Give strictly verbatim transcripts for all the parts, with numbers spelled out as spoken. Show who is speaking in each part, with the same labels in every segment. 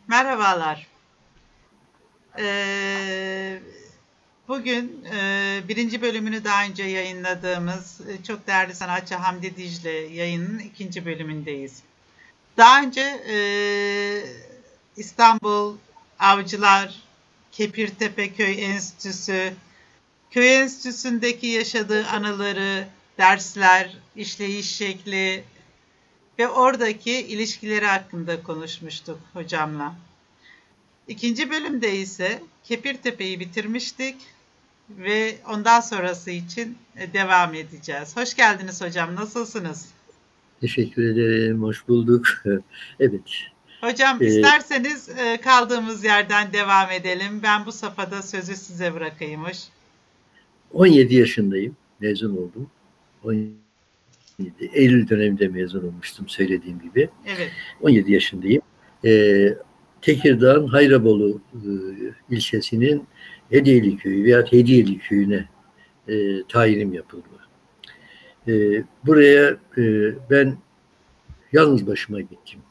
Speaker 1: Merhabalar. Ee, bugün e, birinci bölümünü daha önce yayınladığımız e, çok değerli sanatçı Hamdi Dicle yayının ikinci bölümündeyiz. Daha önce e, İstanbul Avcılar Kepirtepe Köy Enstitüsü, Köy Enstitüsü'ndeki yaşadığı anıları, dersler, işleyiş şekli ve oradaki ilişkileri hakkında konuşmuştuk hocamla. İkinci bölümde ise Kepirtepe'yi bitirmiştik ve ondan sonrası için e, devam edeceğiz. Hoş geldiniz hocam, nasılsınız?
Speaker 2: Teşekkür ederim, hoş bulduk. Evet.
Speaker 1: Hocam
Speaker 2: e,
Speaker 1: isterseniz e, kaldığımız yerden devam edelim. Ben bu safhada sözü size bırakayım hoş.
Speaker 2: on yedi yaşındayım, mezun oldum. on yedi, Eylül döneminde mezun olmuştum söylediğim gibi.
Speaker 1: Evet,
Speaker 2: on yedi yaşındayım. E, Tekirdağ'ın Hayrabolu e, ilçesinin Hediyeli Köyü veya Hediyeli Köyü'ne e, tayinim yapıldı. E, buraya e, ben yalnız başıma gittim.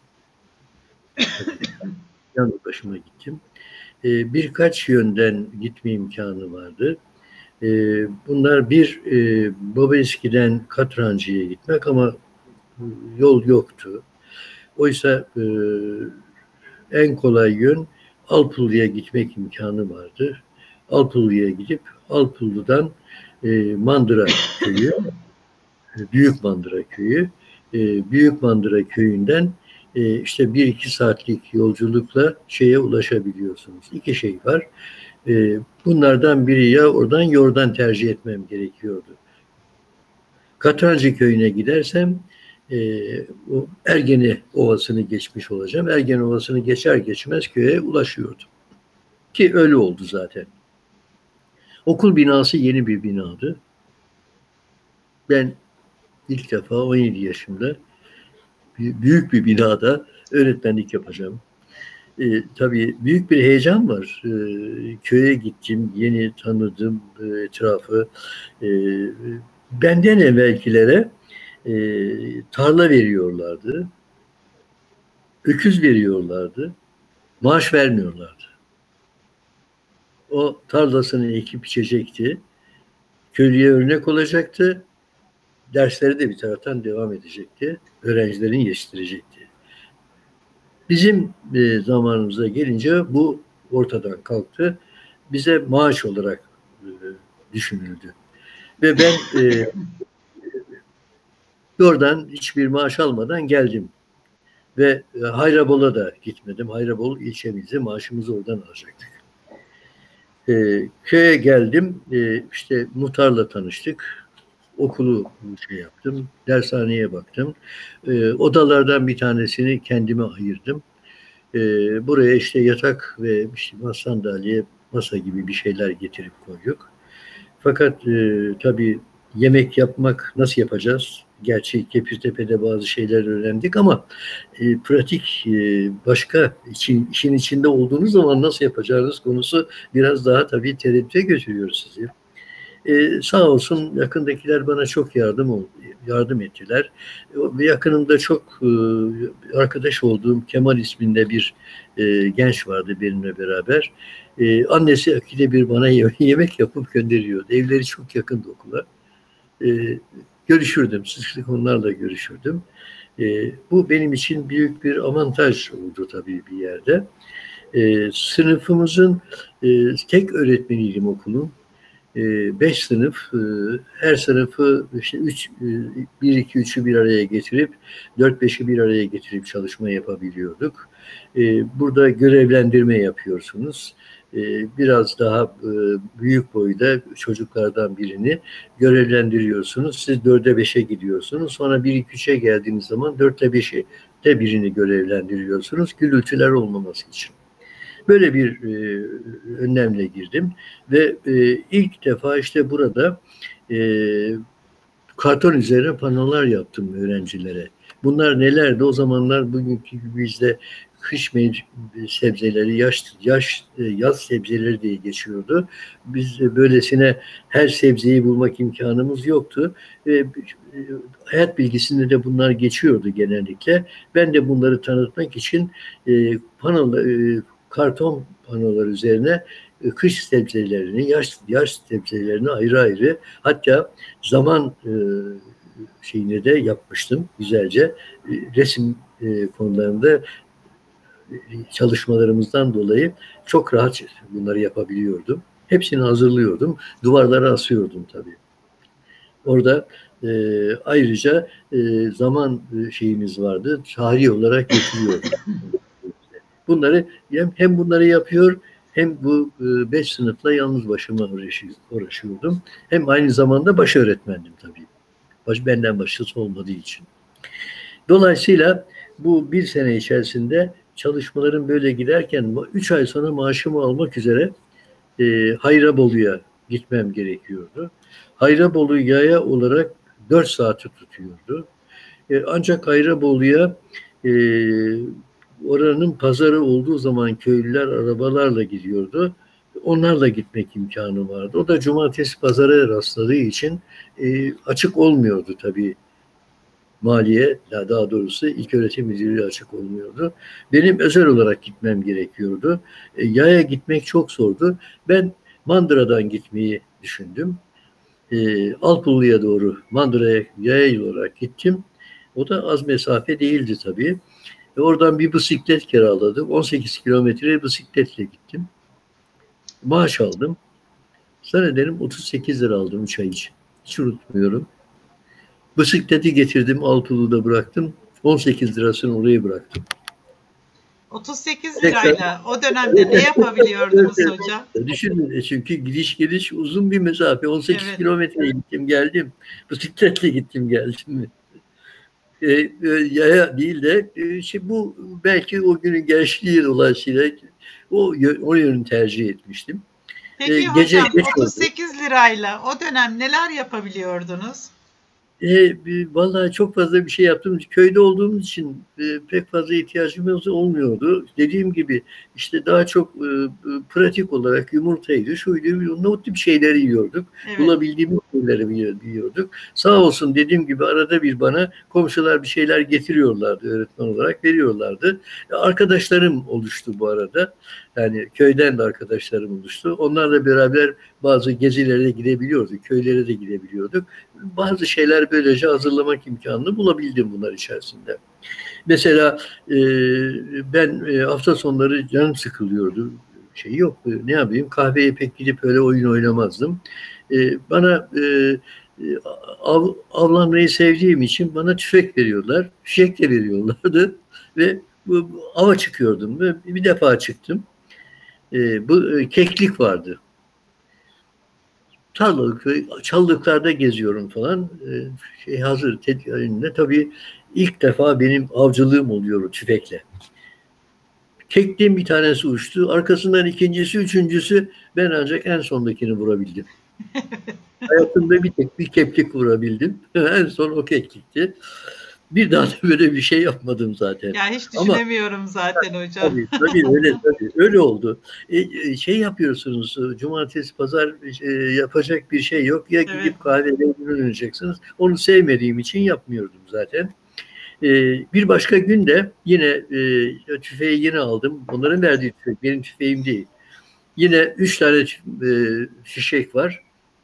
Speaker 2: Yalnız başıma gittim. E, birkaç yönden gitme imkanı vardı. E, bunlar bir e, Babaeski'den Katrancı'ya gitmek ama yol yoktu. Oysa e, en kolay yön Alpulu'ya gitmek imkanı vardı. Alpulu'ya gidip Alpulu'dan e, Mandıra köyü, Büyük Mandıra köyü, e, Büyük Mandıra köyünden e, işte bir iki saatlik yolculukla şeye ulaşabiliyorsunuz. İki şey var. E, bunlardan biri ya oradan yordan tercih etmem gerekiyordu. Katrancı köyüne gidersem e, o Ergene Ovası'nı geçmiş olacağım. Ergene Ovası'nı geçer geçmez köye ulaşıyordum. Ki öyle oldu zaten. Okul binası yeni bir binadı. Ben ilk defa on yedi yaşımda büyük bir binada öğretmenlik yapacağım. E, tabii büyük bir heyecan var. E, köye gittim, yeni tanıdım e, etrafı. E, benden evvelkilere e, tarla veriyorlardı, öküz veriyorlardı, maaş vermiyorlardı. O tarlasını ekip biçecekti, köylüye örnek olacaktı, dersleri de bir taraftan devam edecekti, öğrencilerin yetiştirecekti. Bizim e, zamanımıza gelince bu ortadan kalktı. Bize maaş olarak e, düşünüldü. Ve ben e, oradan hiçbir maaş almadan geldim. Ve e, Hayrabol'a da gitmedim. Hayrabol ilçemizde maaşımızı oradan alacaktık. E, köye geldim. E, işte muhtarla tanıştık. Okulu şey yaptım. Dershaneye baktım. E, odalardan bir tanesini kendime ayırdım. E, buraya işte yatak ve işte sandalye, masa gibi bir şeyler getirip koyduk. Fakat e, tabii yemek yapmak nasıl yapacağız? Gerçi Kepirtepe'de bazı şeyler öğrendik ama e, pratik e, başka için, işin içinde olduğunuz zaman nasıl yapacağınız konusu biraz daha tabii tereddüte götürüyor sizi. E, sağ olsun yakındakiler bana çok yardım oldu, yardım ettiler. E, yakınımda çok e, arkadaş olduğum Kemal isminde bir e, genç vardı benimle beraber. E, annesi akide bir bana yemek yapıp gönderiyordu. Evleri çok yakın okula. E, görüşürdüm, sık sık onlarla görüşürdüm. E, bu benim için büyük bir avantaj oldu tabii bir yerde. E, sınıfımızın e, tek öğretmeniydim okulun. E, beş sınıf, e, her sınıfı işte üç, e, bir, iki, üçü bir araya getirip dört, beşi bir araya getirip çalışma yapabiliyorduk. E, burada görevlendirme yapıyorsunuz. E, biraz daha e, büyük boyda çocuklardan birini görevlendiriyorsunuz. Siz dörde beşe gidiyorsunuz. Sonra bir, iki, üçe geldiğiniz zaman dörtte beşe de birini görevlendiriyorsunuz. Gürültüler olmaması için. Böyle bir e, önlemle girdim ve e, ilk defa işte burada e, karton üzerine panolar yaptım öğrencilere. Bunlar nelerdi? O zamanlar bugünkü gibi bizde kış sebzeleri, yaş, yaş, yaz sebzeleri diye geçiyordu. Biz böylesine her sebzeyi bulmak imkanımız yoktu. E, hayat bilgisinde de bunlar geçiyordu genellikle. Ben de bunları tanıtmak için e, panola, e, karton panolar üzerine e, kış sebzelerini, yaş, yaş sebzelerini ayrı ayrı, hatta zaman e, şeyini de yapmıştım güzelce. E, resim e, konularında çalışmalarımızdan dolayı çok rahat bunları yapabiliyordum. Hepsini hazırlıyordum. Duvarlara asıyordum tabii. Orada e, ayrıca e, zaman şeyimiz vardı. Tarih olarak götürüyordum. Bunları hem, hem bunları yapıyor, hem bu e, beş sınıfla yalnız başıma uğraşıyordum. Hem aynı zamanda baş öğretmendim tabii. Baş, benden başkası olmadığı için. Dolayısıyla bu bir sene içerisinde çalışmalarım böyle giderken üç ay sonra maaşımı almak üzere e, Hayrabolu'ya gitmem gerekiyordu. Hayrabolu yaya olarak dört saati tutuyordu. E, ancak Hayrabolu'ya e, oranın pazarı olduğu zaman köylüler arabalarla gidiyordu. Onlarla gitmek imkanı vardı. O da cumartesi pazara rastladığı için e, açık olmuyordu tabii. Maliye, daha doğrusu ilköğretim müdürlüğü açık olmuyordu. Benim özel olarak gitmem gerekiyordu. E, yaya gitmek çok zordu. Ben Mandıra'dan gitmeyi düşündüm. E, Alpulu'ya doğru Mandıra'ya yaya olarak gittim. O da az mesafe değildi tabii. E, oradan bir bisiklet kiraladım. on sekiz kilometre bisikletle gittim. Maaş aldım. Zannederim otuz sekiz lira aldım üç ay için. Hiç unutmuyorum. Bisikleti getirdim, Altıolu'da bıraktım. on sekiz lirasını oraya bıraktım.
Speaker 1: otuz sekiz lirayla o dönemde ne yapabiliyordunuz hocam?
Speaker 2: Düşünün, çünkü gidiş geliş uzun bir mesafe. on sekiz evet. kilometre gittim geldim. Bisikletle gittim geldim. E, e, yaya değil de e, şey, bu belki o günün gençliği dolayısıyla o, o yönü tercih etmiştim.
Speaker 1: Peki e, gece hocam otuz sekiz oldu. Lirayla o dönem neler yapabiliyordunuz?
Speaker 2: E, vallahi çok fazla bir şey yaptım. Köyde olduğumuz için e, pek fazla ihtiyacımız olmuyordu. Dediğim gibi işte daha çok e, pratik olarak yumurtaydı, şuydu, o tip şeyleri yiyorduk. Evet. Bulabildiğimiz şeyleri yiyorduk. Sağ olsun dediğim gibi arada bir bana komşular bir şeyler getiriyorlardı, öğretmen olarak veriyorlardı. E, arkadaşlarım oluştu bu arada. Yani köyden de arkadaşlarım oluştu. Onlarla beraber bazı gezilere gidebiliyorduk, köylere de gidebiliyorduk. Bazı şeyler böylece hazırlamak imkanını bulabildim bunlar içerisinde. Mesela e, ben e, hafta sonları canım sıkılıyordu. Şey yok, ne yapayım? Kahveye pek gidip öyle oyun oynamazdım. E, bana e, av, avlanmayı sevdiğim için bana tüfek veriyorlar. Fişek de veriyorlardı ve bu, bu, ava çıkıyordum ve bir defa çıktım. E, bu e, keklik vardı. Tarlalık ve çalılıklarda geziyorum falan. Ee, şey hazır önünde. Tabii ilk defa benim avcılığım oluyor tüfekle. Kekliğin bir tanesi uçtu. Arkasından ikincisi, üçüncüsü, ben ancak en sondakini vurabildim. Hayatımda bir tek bir keklik vurabildim. En son o keklikti. Bir daha da böyle bir şey yapmadım zaten.
Speaker 1: Ya hiç düşünemiyorum Ama, zaten hocam.
Speaker 2: Tabii, tabii öyle tabii. Öyle oldu. E, şey yapıyorsunuz, cumartesi, pazar e, yapacak bir şey yok. Ya gidip evet. kahveye döneceksiniz. Onu sevmediğim için yapmıyordum zaten. E, bir başka gün de yine e, tüfeği yine aldım. Onların verdiği tüfek, benim tüfeğim değil. Yine üç tane e, fişek var.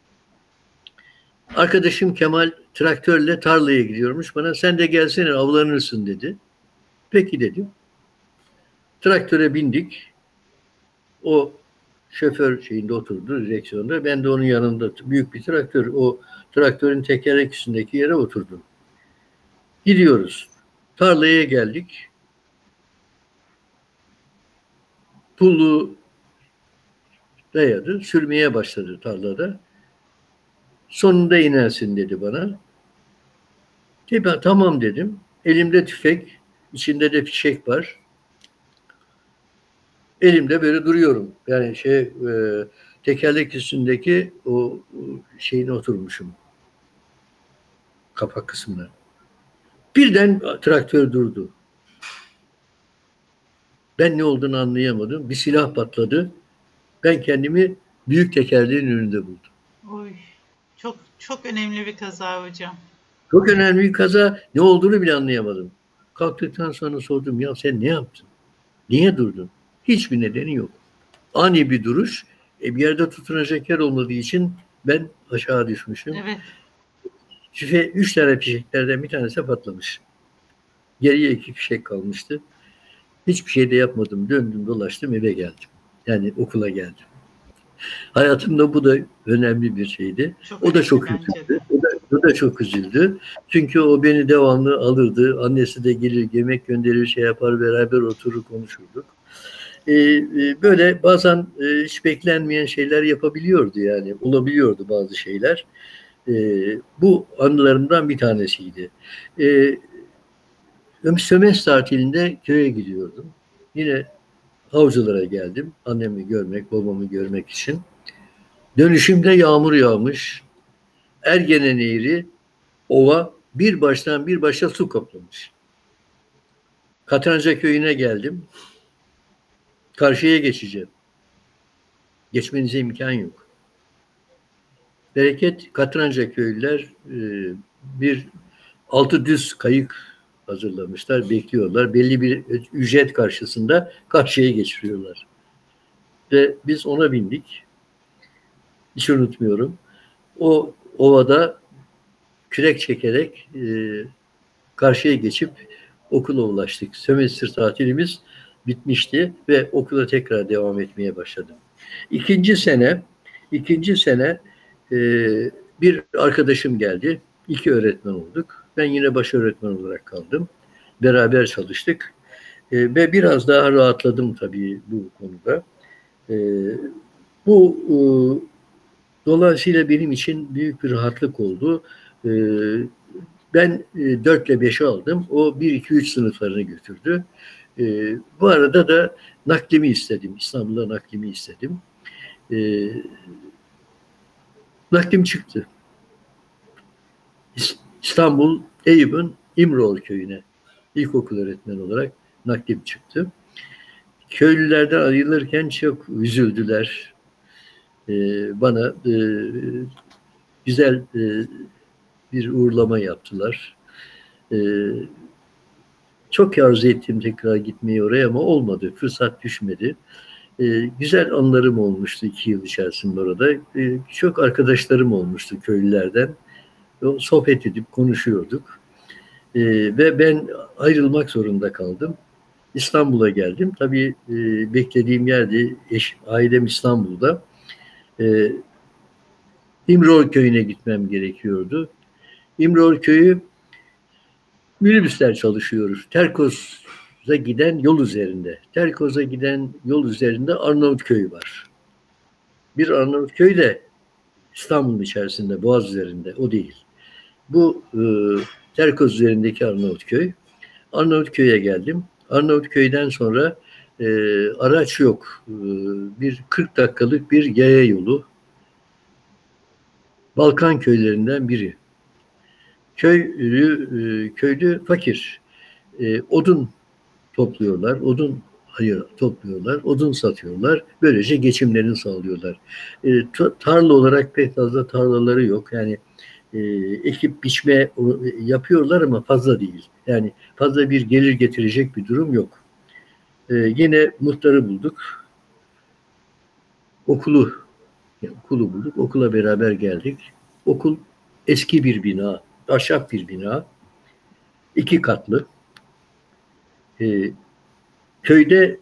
Speaker 2: Arkadaşım Kemal traktörle tarlaya gidiyormuş. Bana sen de gelsene avlanırsın dedi. Peki dedim. Traktöre bindik. O şoför şeyinde oturdu, direksiyonda. Ben de onun yanında, büyük bir traktör. O traktörün tekerlek üstündeki yere oturdum. Gidiyoruz. Tarlaya geldik. Pullu dayadı. Sürmeye başladı tarlada. Sonunda inersin dedi bana. Ben, tamam dedim. Elimde tüfek, içinde de fişek var. Elimde böyle duruyorum. Yani şey e, tekerlek üstündeki o, o şeyine oturmuşum. Kapak kısmına. Birden traktör durdu. Ben ne olduğunu anlayamadım. Bir silah patladı. Ben kendimi büyük tekerleğin önünde buldum.
Speaker 1: Oy. Çok çok önemli bir kaza hocam.
Speaker 2: Çok önemli bir kaza. Ne olduğunu bile anlayamadım. Kalktıktan sonra sordum, ya sen ne yaptın? Niye durdun? Hiçbir nedeni yok. Ani bir duruş. E, bir yerde tutunacak yer olmadığı için ben aşağı düşmüşüm.
Speaker 1: Evet.
Speaker 2: Şüphe, üç tane fişeklerden bir tanesi patlamış. Geriye iki fişek kalmıştı. Hiçbir şey de yapmadım. Döndüm dolaştım, eve geldim. Yani okula geldim. Hayatımda bu da önemli bir şeydi.
Speaker 1: Çok
Speaker 2: o da çok
Speaker 1: bence
Speaker 2: üzüldü.
Speaker 1: de.
Speaker 2: O da, o da çok üzüldü. Çünkü o beni devamlı alırdı. Annesi de gelir, yemek gönderir, şey yapar, beraber oturur konuşurduk. Ee, e, böyle bazen e, hiç beklenmeyen şeyler yapabiliyordu yani. Olabiliyordu bazı şeyler. Ee, bu anılarımdan bir tanesiydi. Ee, sömestr tatilinde köye gidiyordum. Yine Avcılar'a geldim. Annemi görmek, babamı görmek için. Dönüşümde yağmur yağmış. Ergene Nehri, ova bir baştan bir başa su kaplamış. Katranca köyüne geldim. Karşıya geçeceğim. Geçmenize imkan yok. Bereket Katranca köylüler e, bir altı düz kayık hazırlamışlar, bekliyorlar. Belli bir ücret karşısında karşıya geçiriyorlar. Ve biz ona bindik. Hiç unutmuyorum. O ovada kürek çekerek e, karşıya geçip okula ulaştık. Sömestr tatilimiz bitmişti ve okula tekrar devam etmeye başladım. İkinci sene, ikinci sene e, bir arkadaşım geldi. İki öğretmen olduk. Ben yine baş öğretmen olarak kaldım. Beraber çalıştık. E, ve biraz daha rahatladım tabii bu konuda. E, bu e, dolayısıyla benim için büyük bir rahatlık oldu. E, ben e, dört ile beşi aldım. O bir, iki, üç sınıflarını götürdü. E, bu arada da naklimi istedim. İstanbul'a naklimi istedim. E, naklim çıktı. İstanbul Eyüp'ün İmroğlu köyüne ilkokul öğretmeni olarak naklim çıktı. Köylülerden ayrılırken çok üzüldüler. E, bana e, güzel e, bir uğurlama yaptılar. E, çok arzu ettim tekrar gitmeyi oraya ama olmadı. Fırsat düşmedi. E, güzel anılarım olmuştu iki yıl içerisinde orada. E, çok arkadaşlarım olmuştu köylülerden. O, sohbet edip konuşuyorduk. E, ve ben ayrılmak zorunda kaldım. İstanbul'a geldim. Tabii e, beklediğim yerde eş, ailem İstanbul'da. E, İmroğlu köyüne gitmem gerekiyordu. İmroğlu köyü minibüsler çalışıyoruz. Terkoz'a giden yol üzerinde. Terkoz'a giden yol üzerinde Arnavutköy var. Bir Arnavutköy de İstanbul'un içerisinde, Boğaz üzerinde. O değil. Bu e, Terkoz üzerindeki Arnavutköy. Arnavutköy'e geldim. Arnavutköy'den sonra e, araç yok. E, bir kırk dakikalık bir yaya yolu. Balkan köylerinden biri. Köylü, e, köylü fakir. E, odun topluyorlar. Odun hayır topluyorlar. Odun satıyorlar. Böylece geçimlerini sağlıyorlar. E, tarla olarak pek fazla tarlaları yok. Yani e, ekip biçme yapıyorlar ama fazla değil. Yani fazla bir gelir getirecek bir durum yok. E, yine muhtarı bulduk. Okulu yani okulu bulduk. Okula beraber geldik. Okul eski bir bina. Ahşap bir bina. İki katlı. E, köyde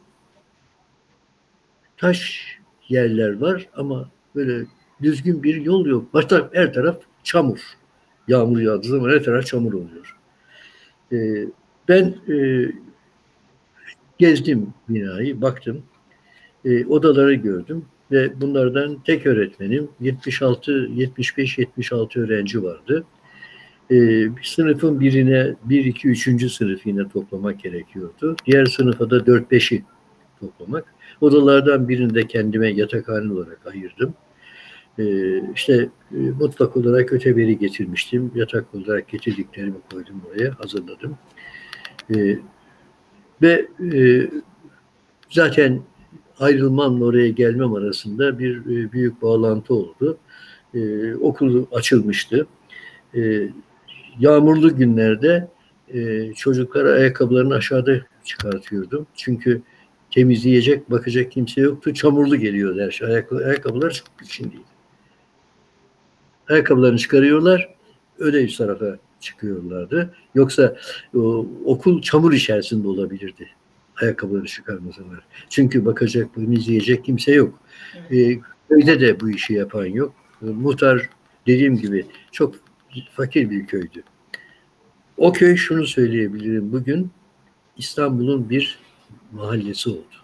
Speaker 2: taş yerler var ama böyle düzgün bir yol yok. Başta her taraf çamur. Yağmur yağdığı zaman her taraf çamur oluyor. E, ben e, gezdim binayı, baktım. E, odaları gördüm ve bunlardan tek öğretmenim yetmiş altı, yetmiş beş, yetmiş altı öğrenci vardı. E, bir sınıfın birine bir, iki, üçüncü sınıf yine toplamak gerekiyordu. Diğer sınıfa da dört, beşi toplamak. Odalardan birini de kendime yatakhane olarak ayırdım. E, işte e, mutfak olarak öteberi getirmiştim. Yatak olarak getirdiklerimi koydum oraya, hazırladım. E, ve e, zaten ayrılmamla oraya gelmem arasında bir e, büyük bağlantı oldu. E, okul açılmıştı. E, Yağmurlu günlerde e, çocuklara ayakkabılarını aşağıda çıkartıyordum. Çünkü temizleyecek, bakacak kimse yoktu. Çamurlu geliyordu her şey. Ayakkabı, ayakkabılar çok içindeydi. Ayakkabılarını çıkarıyorlar, öyle üst tarafa çıkıyorlardı. Yoksa o, okul çamur içerisinde olabilirdi. Ayakkabıları çıkarmasalar. Çünkü bakacak, temizleyecek kimse yok. E, köyde de bu işi yapan yok. E, muhtar dediğim gibi çok fakir bir köydü. O köy, şunu söyleyebilirim, bugün İstanbul'un bir mahallesi oldu.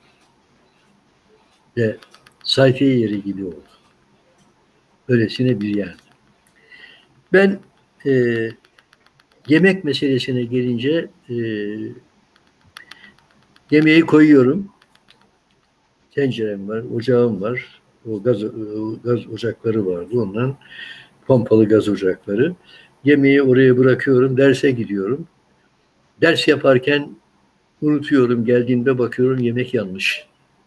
Speaker 2: Ve sayfiye yeri gibi oldu. Öylesine bir yerdi. Ben e, yemek meselesine gelince e, yemeği koyuyorum. Tencerem var, ocağım var. O gaz, o gaz ocakları vardı ondan. Pompalı gaz ocakları. Yemeği oraya bırakıyorum, derse gidiyorum. Ders yaparken unutuyorum, geldiğimde bakıyorum yemek yanmış.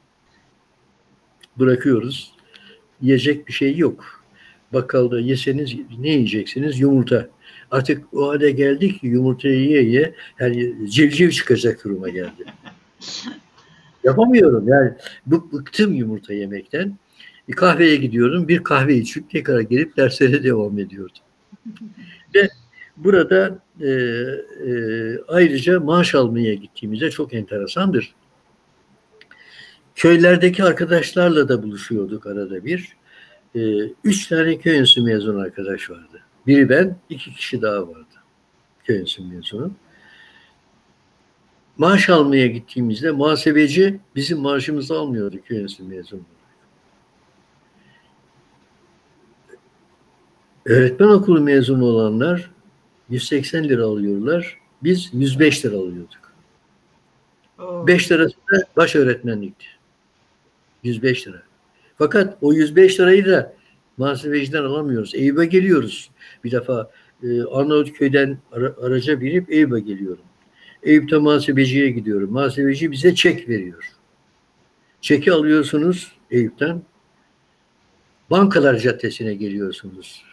Speaker 2: Bırakıyoruz. Yiyecek bir şey yok. Bakkalda yeseniz ne yiyeceksiniz? Yumurta. Artık o hale geldik ki yumurtayı yiye yiye yani civciv çıkacak duruma geldi. Yapamıyorum yani. Bıktım yumurta yemekten. Bir kahveye gidiyorum. Bir kahve içip tekrar gelip derslere devam ediyordum. Ve burada e, e, ayrıca maaş almaya gittiğimizde çok enteresandır. Köylerdeki arkadaşlarla da buluşuyorduk arada bir. E, üç tane köy enstitüsü mezunu arkadaş vardı. Biri ben, iki kişi daha vardı. Köy enstitüsü mezunu. Maaş almaya gittiğimizde muhasebeci bizim maaşımızı almıyordu köy enstitüsü mezunu. Öğretmen okulu mezunu olanlar yüz seksen lira alıyorlar. Biz yüz beş lira alıyorduk.
Speaker 1: Oo.
Speaker 2: beş lirası da baş öğretmenlikti. yüz beş lira. Fakat o yüz beş lirayı da muhasebeciden alamıyoruz. Eyüp'e geliyoruz. Bir defa e, Arnavutköy'den ara, araca binip Eyüp'e geliyorum. Eyüp'te muhasebeciye gidiyorum. Muhasebeci bize çek veriyor. Çeki alıyorsunuz Eyüp'ten. Bankalar Caddesi'ne geliyorsunuz.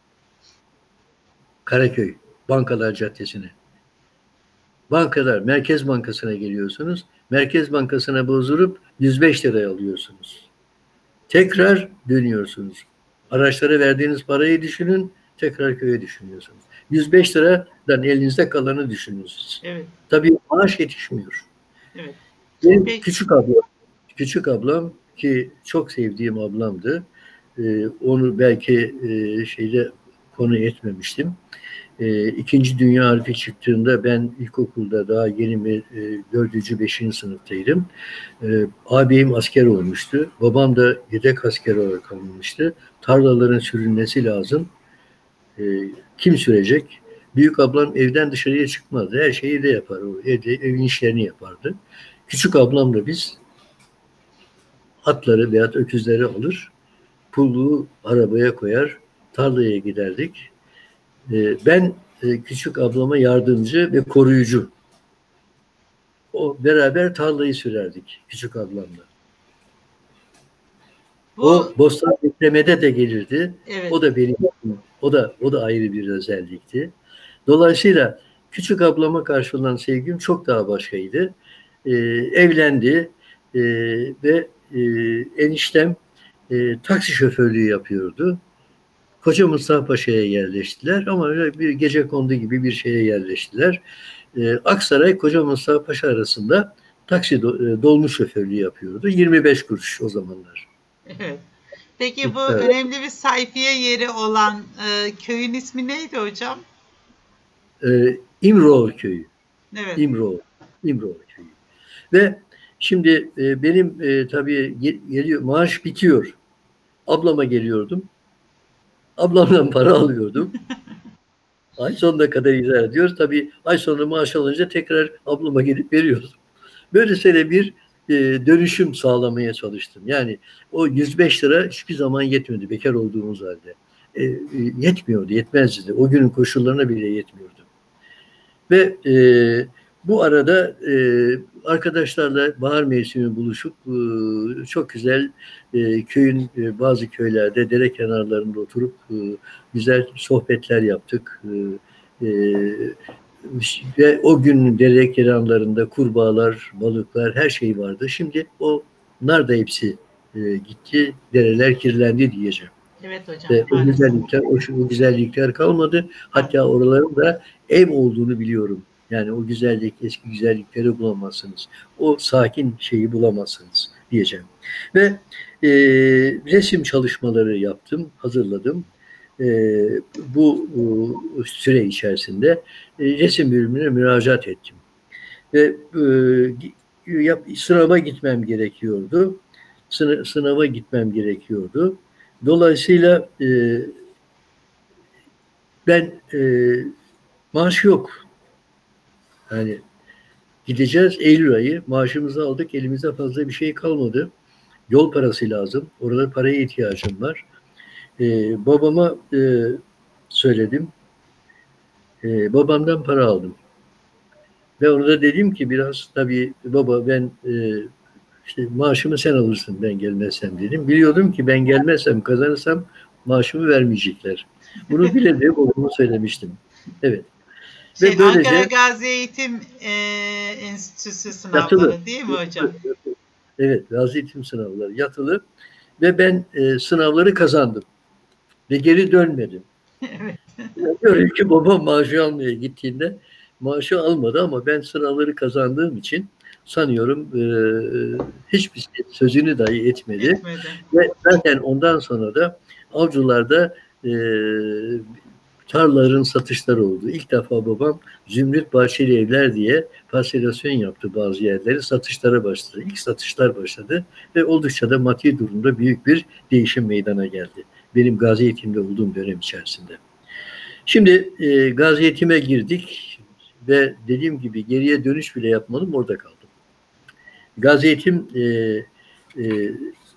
Speaker 2: Karaköy, Bankalar Caddesi'ne. Bankalar, Merkez Bankası'na geliyorsunuz. Merkez Bankası'na bozdurup yüz beş liraya alıyorsunuz. Tekrar dönüyorsunuz. Araçlara verdiğiniz parayı düşünün, tekrar köye düşünüyorsunuz. yüz beş liradan elinizde kalanı düşünüyorsunuz.
Speaker 1: Evet.
Speaker 2: Tabii maaş yetişmiyor.
Speaker 1: Evet.
Speaker 2: Benim
Speaker 1: Peki.
Speaker 2: küçük ablam, küçük ablam ki çok sevdiğim ablamdı. Ee, onu belki e, şeyde konu etmemiştim. E, İkinci Dünya Harbi çıktığında ben ilkokulda daha yeni bir e, dördüncü, beşinci sınıftaydım. E, ağabeyim asker olmuştu. Babam da yedek asker olarak alınmıştı. Tarlaların sürülmesi lazım. E, kim sürecek? Büyük ablam evden dışarıya çıkmazdı. Her şeyi de yapar. O evde, evin işlerini yapardı. Küçük ablam da biz atları veya öküzleri alır, pulluğu arabaya koyar, tarlaya giderdik. E, ben e, küçük ablama yardımcı ve koruyucu. O beraber tarlayı sürerdik küçük ablamla.
Speaker 1: Bu,
Speaker 2: o bostan beklemede de gelirdi.
Speaker 1: Evet.
Speaker 2: O da benim, o da o da ayrı bir özellikti. Dolayısıyla küçük ablama karşı olan sevgim çok daha başkaydı. E, evlendi e, ve e, eniştem e, taksi şoförlüğü yapıyordu. Koca Mustafa Paşa'ya yerleştiler ama öyle bir gecekondu gibi bir şeye yerleştiler. Ee, Aksaray Koca Mustafa Paşa arasında taksi do, dolmuş şoförlüğü yapıyordu. yirmi beş kuruş o zamanlar.
Speaker 1: Evet. Peki bu
Speaker 2: Evet.
Speaker 1: önemli bir sayfiye yeri olan e, köyün ismi neydi hocam?
Speaker 2: Ee, İmroğlu Köyü.
Speaker 1: Evet.
Speaker 2: İmroğlu. İmroğlu Köyü. Ve şimdi e, benim e, tabii geliyor, maaş bitiyor. Ablama geliyordum. Ablamdan para alıyordum. Ay sonuna kadar idare ediyoruz. Tabii ay sonu maaş alınca tekrar ablama gelip veriyordum. Böylesine bir e, dönüşüm sağlamaya çalıştım. Yani o yüz beş lira hiçbir zaman yetmedi bekar olduğumuz halde. E, e, yetmiyordu, yetmezdi. O günün koşullarına bile yetmiyordu. Ve e, bu arada e, arkadaşlarla bahar mevsimi buluşup e, çok güzel e, köyün e, bazı köylerde dere kenarlarında oturup e, güzel sohbetler yaptık. E, e, ve o gün dere kenarlarında kurbağalar, balıklar her şey vardı. Şimdi onlar da hepsi e, gitti, dereler kirlendi diyeceğim.
Speaker 1: Evet hocam.
Speaker 2: Ve o güzellikler, o, o güzellikler kalmadı. Hatta oraların da ev olduğunu biliyorum. Yani o güzellik, eski güzellikleri bulamazsınız. O sakin şeyi bulamazsınız diyeceğim. Ve e, resim çalışmaları yaptım, hazırladım. E, bu e, süre içerisinde e, resim bölümüne müracaat ettim. Ve e, yap, sınava gitmem gerekiyordu. Sına, sınava gitmem gerekiyordu. Dolayısıyla e, ben e, maaş yok. Yani gideceğiz Eylül ayı. Maaşımızı aldık. Elimizde fazla bir şey kalmadı. Yol parası lazım. Orada paraya ihtiyacım var. E, babama e, söyledim. E, babamdan para aldım. Ve ona da dedim ki biraz tabii baba ben e, işte maaşımı sen alırsın ben gelmezsem dedim. Biliyordum ki ben gelmezsem kazanırsam maaşımı vermeyecekler. Bunu bile de babama söylemiştim. Evet.
Speaker 1: Şey,
Speaker 2: Ve böylece
Speaker 1: Ankara Gazi Eğitim e, Enstitüsü sınavları
Speaker 2: yatılı.
Speaker 1: değil mi hocam?
Speaker 2: Evet, Gazi Eğitim sınavları yatılı ve ben e, sınavları kazandım ve geri dönmedim.
Speaker 1: Evet.
Speaker 2: Görün ki babam maaşı almaya gittiğinde maaşı almadı ama ben sınavları kazandığım için sanıyorum e, hiçbir sözünü dahi etmedi.
Speaker 1: Etmedi.
Speaker 2: Ve zaten ondan sonra da avcılarda e, tarlaların satışları oldu. İlk defa babam Zümrüt Bahçeli Evler diye parselasyon yaptı bazı yerleri. Satışlara başladı. İlk satışlar başladı ve oldukça da maddi durumda büyük bir değişim meydana geldi. Benim Gazi Eğitim'de olduğum dönem içerisinde. Şimdi e, Gazi Eğitim'e girdik ve dediğim gibi geriye dönüş bile yapmadım, orada kaldım. Gazi Eğitim e, e,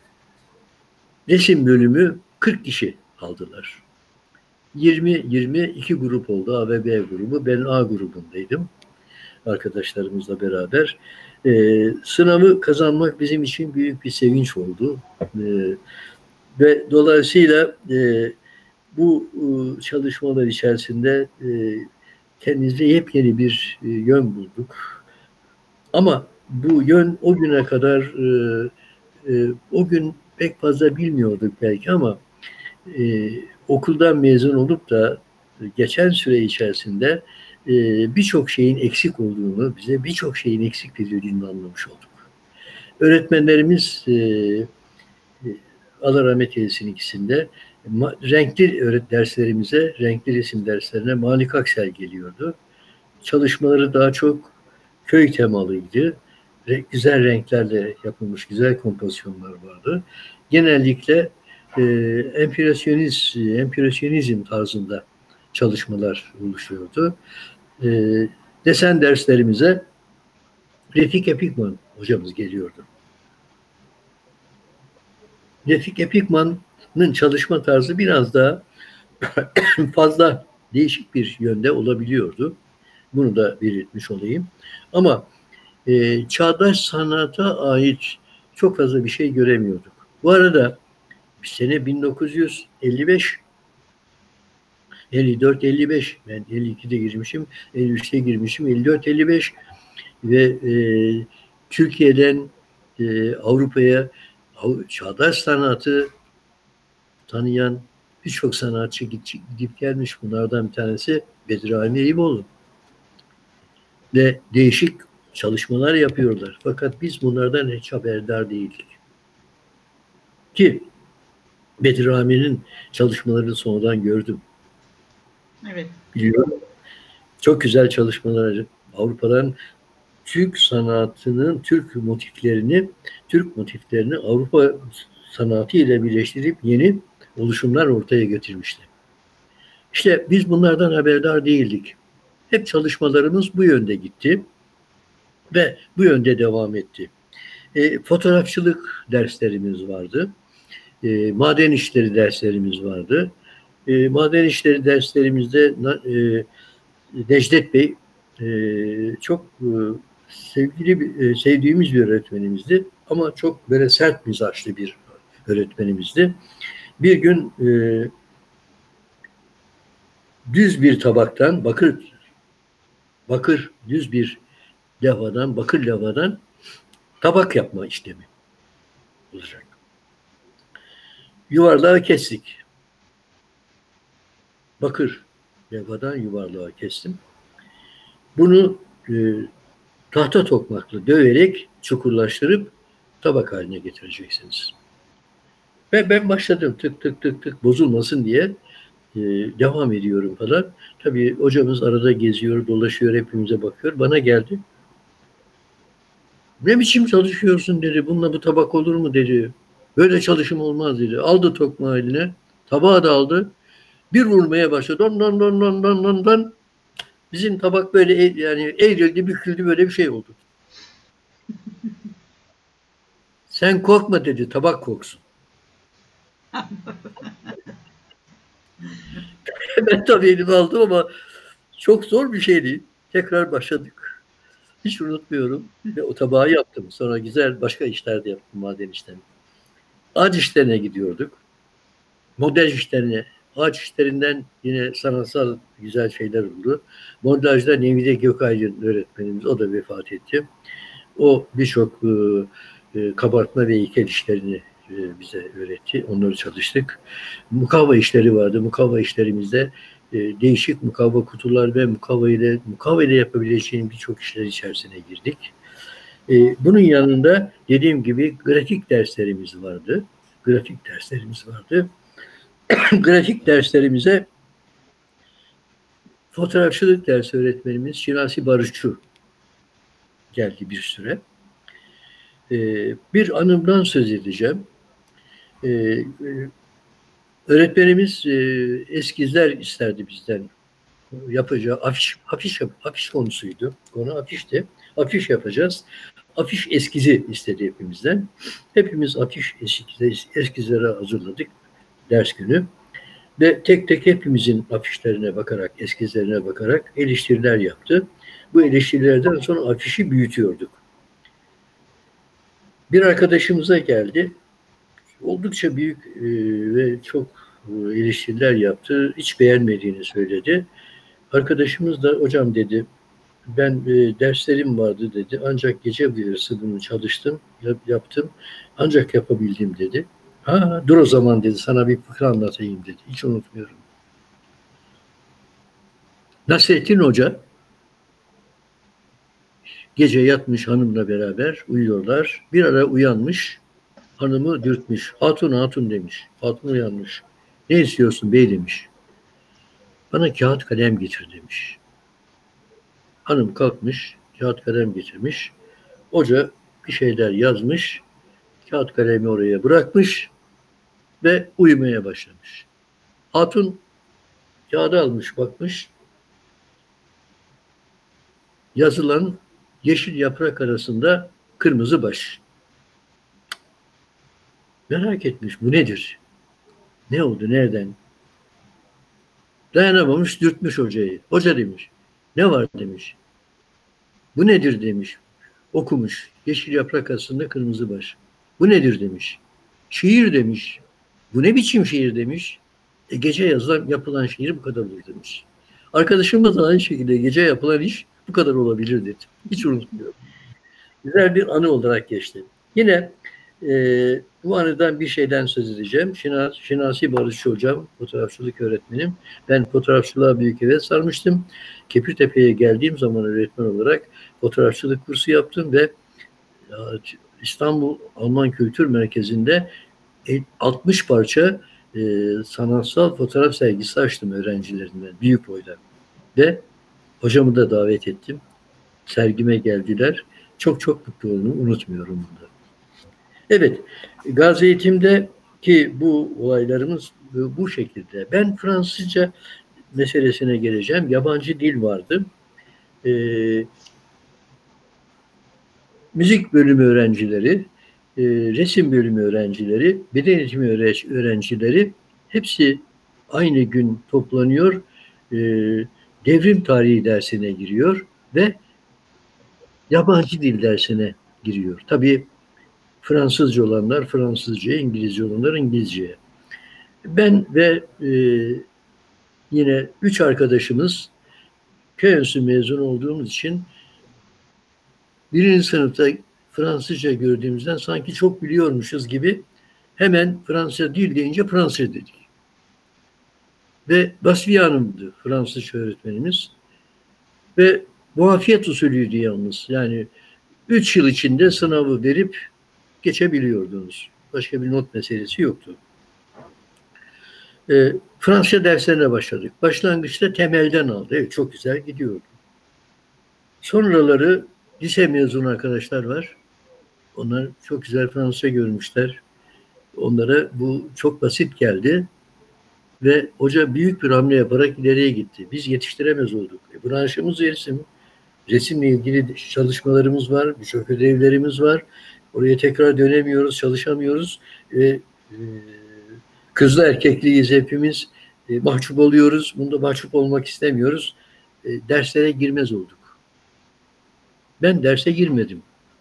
Speaker 2: resim bölümü kırk kişi aldılar. yirmi yirmi iki grup oldu. A ve B grubu. Ben A grubundaydım. Arkadaşlarımızla beraber. Ee, sınavı kazanmak bizim için büyük bir sevinç oldu. Ee, ve dolayısıyla e, bu e, çalışmalar içerisinde e, kendimize yepyeni bir e, yön bulduk. Ama bu yön o güne kadar e, e, o gün pek fazla bilmiyorduk belki ama e, okuldan mezun olup da geçen süre içerisinde e, birçok şeyin eksik olduğunu, bize birçok şeyin eksik verildiğini anlamış olduk. Öğretmenlerimiz e, e, Allah rahmet eylesin ikisinde renkli öğret derslerimize, renkli resim derslerine Malik Aksel geliyordu. Çalışmaları daha çok köy temalıydı. Güzel renklerle yapılmış güzel kompozisyonlar vardı. Genellikle e, empresyonizm, empresyonizm tarzında çalışmalar oluşuyordu. E, desen derslerimize Refik Epikman hocamız geliyordu. Refik Epikman'ın çalışma tarzı biraz daha fazla değişik bir yönde olabiliyordu. Bunu da belirtmiş olayım. Ama e, çağdaş sanata ait çok fazla bir şey göremiyorduk. Bu arada sene bin dokuz yüz elli beş elli dört elli beş ben elli ikide girmişim, elli üçte girmişim, elli dört elli beş ve e, Türkiye'den e, Avrupa'ya çağdaş sanatı tanıyan birçok sanatçı gidip gelmiş. Bunlardan bir tanesi Bedri Eyüboğlu. Ve değişik çalışmalar yapıyorlar. Fakat biz bunlardan hiç haberdar değildik. Ki Bedri Ami'nin çalışmalarını sonradan gördüm.
Speaker 1: Evet.
Speaker 2: Biliyorum. Çok güzel çalışmalar. Avrupa'dan Türk sanatının, Türk motiflerini, Türk motiflerini Avrupa sanatı ile birleştirip yeni oluşumlar ortaya getirmişti. İşte biz bunlardan haberdar değildik. Hep çalışmalarımız bu yönde gitti ve bu yönde devam etti. E, fotoğrafçılık derslerimiz vardı. E, maden işleri derslerimiz vardı. E, maden işleri derslerimizde e, Necdet Bey e, çok e, sevgili, e, sevdiğimiz bir öğretmenimizdi. Ama çok böyle sert mizaçlı bir öğretmenimizdi. Bir gün e, düz bir tabaktan, bakır bakır düz bir lavadan, bakır lavadan tabak yapma işlemi olacak. Yuvarlağı kestik. Bakır lavadan yuvarlağı kestim. Bunu e, tahta tokmakla döverek çukurlaştırıp tabak haline getireceksiniz. Ve ben başladım tık tık tık tık bozulmasın diye e, devam ediyorum falan. Tabii hocamız arada geziyor, dolaşıyor, hepimize bakıyor. Bana geldi. Ne biçim çalışıyorsun dedi. Bununla bu tabak olur mu dedi. Böyle çalışım olmaz dedi. Aldı tokmağı eline. Tabağı da aldı. Bir vurmaya başladı. Don don don don don don don. Bizim tabak böyle yani eğrildi, büküldü, böyle bir şey oldu. Sen korkma dedi. Tabak korksun. Ben tabii elimi aldım ama çok zor bir şeydi. Tekrar başladık. Hiç unutmuyorum. Ve o tabağı yaptım. Sonra güzel başka işler de yaptım, maden işlerini. Ağaç işlerine gidiyorduk. Model işlerine. Ağaç işlerinden yine sanatsal güzel şeyler oldu. Montajda Nevide Gökaydın öğretmenimiz, o da vefat etti. O birçok e, e, kabartma ve heykel işlerini e, bize öğretti. Onları çalıştık. Mukavva işleri vardı. Mukavva işlerimizde e, değişik mukavva kutular ve mukavva ile mukavva ile yapabileceğim birçok işler içerisine girdik. E, bunun yanında dediğim gibi grafik derslerimiz vardı. Grafik derslerimiz vardı. Grafik derslerimize fotoğrafçılık dersi öğretmenimiz Şinasi Barışçu geldi bir süre. Ee, bir anımdan söz edeceğim. Ee, öğretmenimiz e, eskizler isterdi bizden. Yapacağı afiş, afiş, afiş konusuydu. Konu afişti. Afiş yapacağız. Afiş eskizi istedi hepimizden. Hepimiz afiş eskizleri hazırladık ders günü. Ve tek tek hepimizin afişlerine bakarak, eskizlerine bakarak eleştiriler yaptı. Bu eleştirilerden sonra afişi büyütüyorduk. Bir arkadaşımıza geldi. Oldukça büyük e, ve çok e, eleştiriler yaptı. Hiç beğenmediğini söyledi. Arkadaşımız da hocam dedi, ben e, derslerim vardı dedi. Ancak gece yarısı bunu çalıştım, yap, yaptım. Ancak yapabildim dedi. Ha, dur o zaman dedi, sana bir fıkra anlatayım dedi. Hiç unutmuyorum. Nasrettin Hoca gece yatmış hanımla beraber uyuyorlar. Bir ara uyanmış, hanımı dürtmüş. Hatun hatun demiş. Hatun uyanmış. Ne istiyorsun bey demiş. Bana kağıt kalem getir demiş. Hanım kalkmış, kağıt kalem getirmiş. Hoca bir şeyler yazmış. Kağıt kalemi oraya bırakmış ve uyumaya başlamış. Hatun kağıdı almış, bakmış. Yazılan yeşil yaprak arasında kırmızı baş. Merak etmiş, bu nedir? Ne oldu, nereden? Dayanamamış, dürtmüş hocayı. Hoca demiş, ne var demiş. Bu nedir demiş. Okumuş, yeşil yaprak arasında kırmızı baş. Bu nedir demiş. Şiir demiş. Bu ne biçim şiir demiş. E, gece yazılan, yapılan şiir bu kadar olur demiş. Arkadaşımız da aynı şekilde gece yapılan iş bu kadar olabilir dedi. Hiç unutmuyorum. Güzel bir anı olarak geçti. Yine e, bu anıdan bir şeyden söz edeceğim. Şinas, Şinasi Barışçı hocam, fotoğrafçılık öğretmenim. Ben fotoğrafçılığa büyük heves sarmıştım. Kepirtepe'ye geldiğim zaman öğretmen olarak fotoğrafçılık kursu yaptım ve İstanbul Alman Kültür Merkezi'nde altmış parça e, sanatsal fotoğraf sergisi açtım öğrencilerinden, büyük boyda. Ve hocamı da davet ettim. Sergime geldiler. Çok çok mutlu oldum. Unutmuyorum bunu. Evet. Gazi Eğitim'de ki bu olaylarımız bu şekilde. Ben Fransızca meselesine geleceğim. Yabancı dil vardı. Ee, müzik bölümü öğrencileri, e, resim bölümü öğrencileri, beden eğitimi öğrencileri hepsi aynı gün toplanıyor, e, devrim tarihi dersine giriyor ve yabancı dil dersine giriyor. Tabii Fransızca olanlar Fransızca'ya, İngilizce olanlar İngilizce'ye. Ben ve e, yine üç arkadaşımız köy enstitüsü mezun olduğumuz için birinci sınıfta Fransızca gördüğümüzden sanki çok biliyormuşuz gibi hemen Fransızca dil deyince Fransızca dedik. Ve Vasfiye Hanım'dı Fransızca öğretmenimiz. Ve muafiyet usulüydü yalnız. Yani üç yıl içinde sınavı verip geçebiliyordunuz. Başka bir not meselesi yoktu. E, Fransızca derslerine başladık. Başlangıçta temelden aldı. Evet, çok güzel gidiyordu. Sonraları lise mezunu arkadaşlar var. Onlar çok güzel Fransızca görmüşler. Onlara bu çok basit geldi. Ve hoca büyük bir hamle yaparak ileriye gitti. Biz yetiştiremez olduk. E, branşımız resim. Resimle ilgili çalışmalarımız var. Birçok ödevlerimiz var. Oraya tekrar dönemiyoruz, çalışamıyoruz. E, e, kızlı erkekliyiz hepimiz. E, mahcup oluyoruz. Bunda mahcup olmak istemiyoruz. E, derslere girmez olduk. Ben derse girmedim.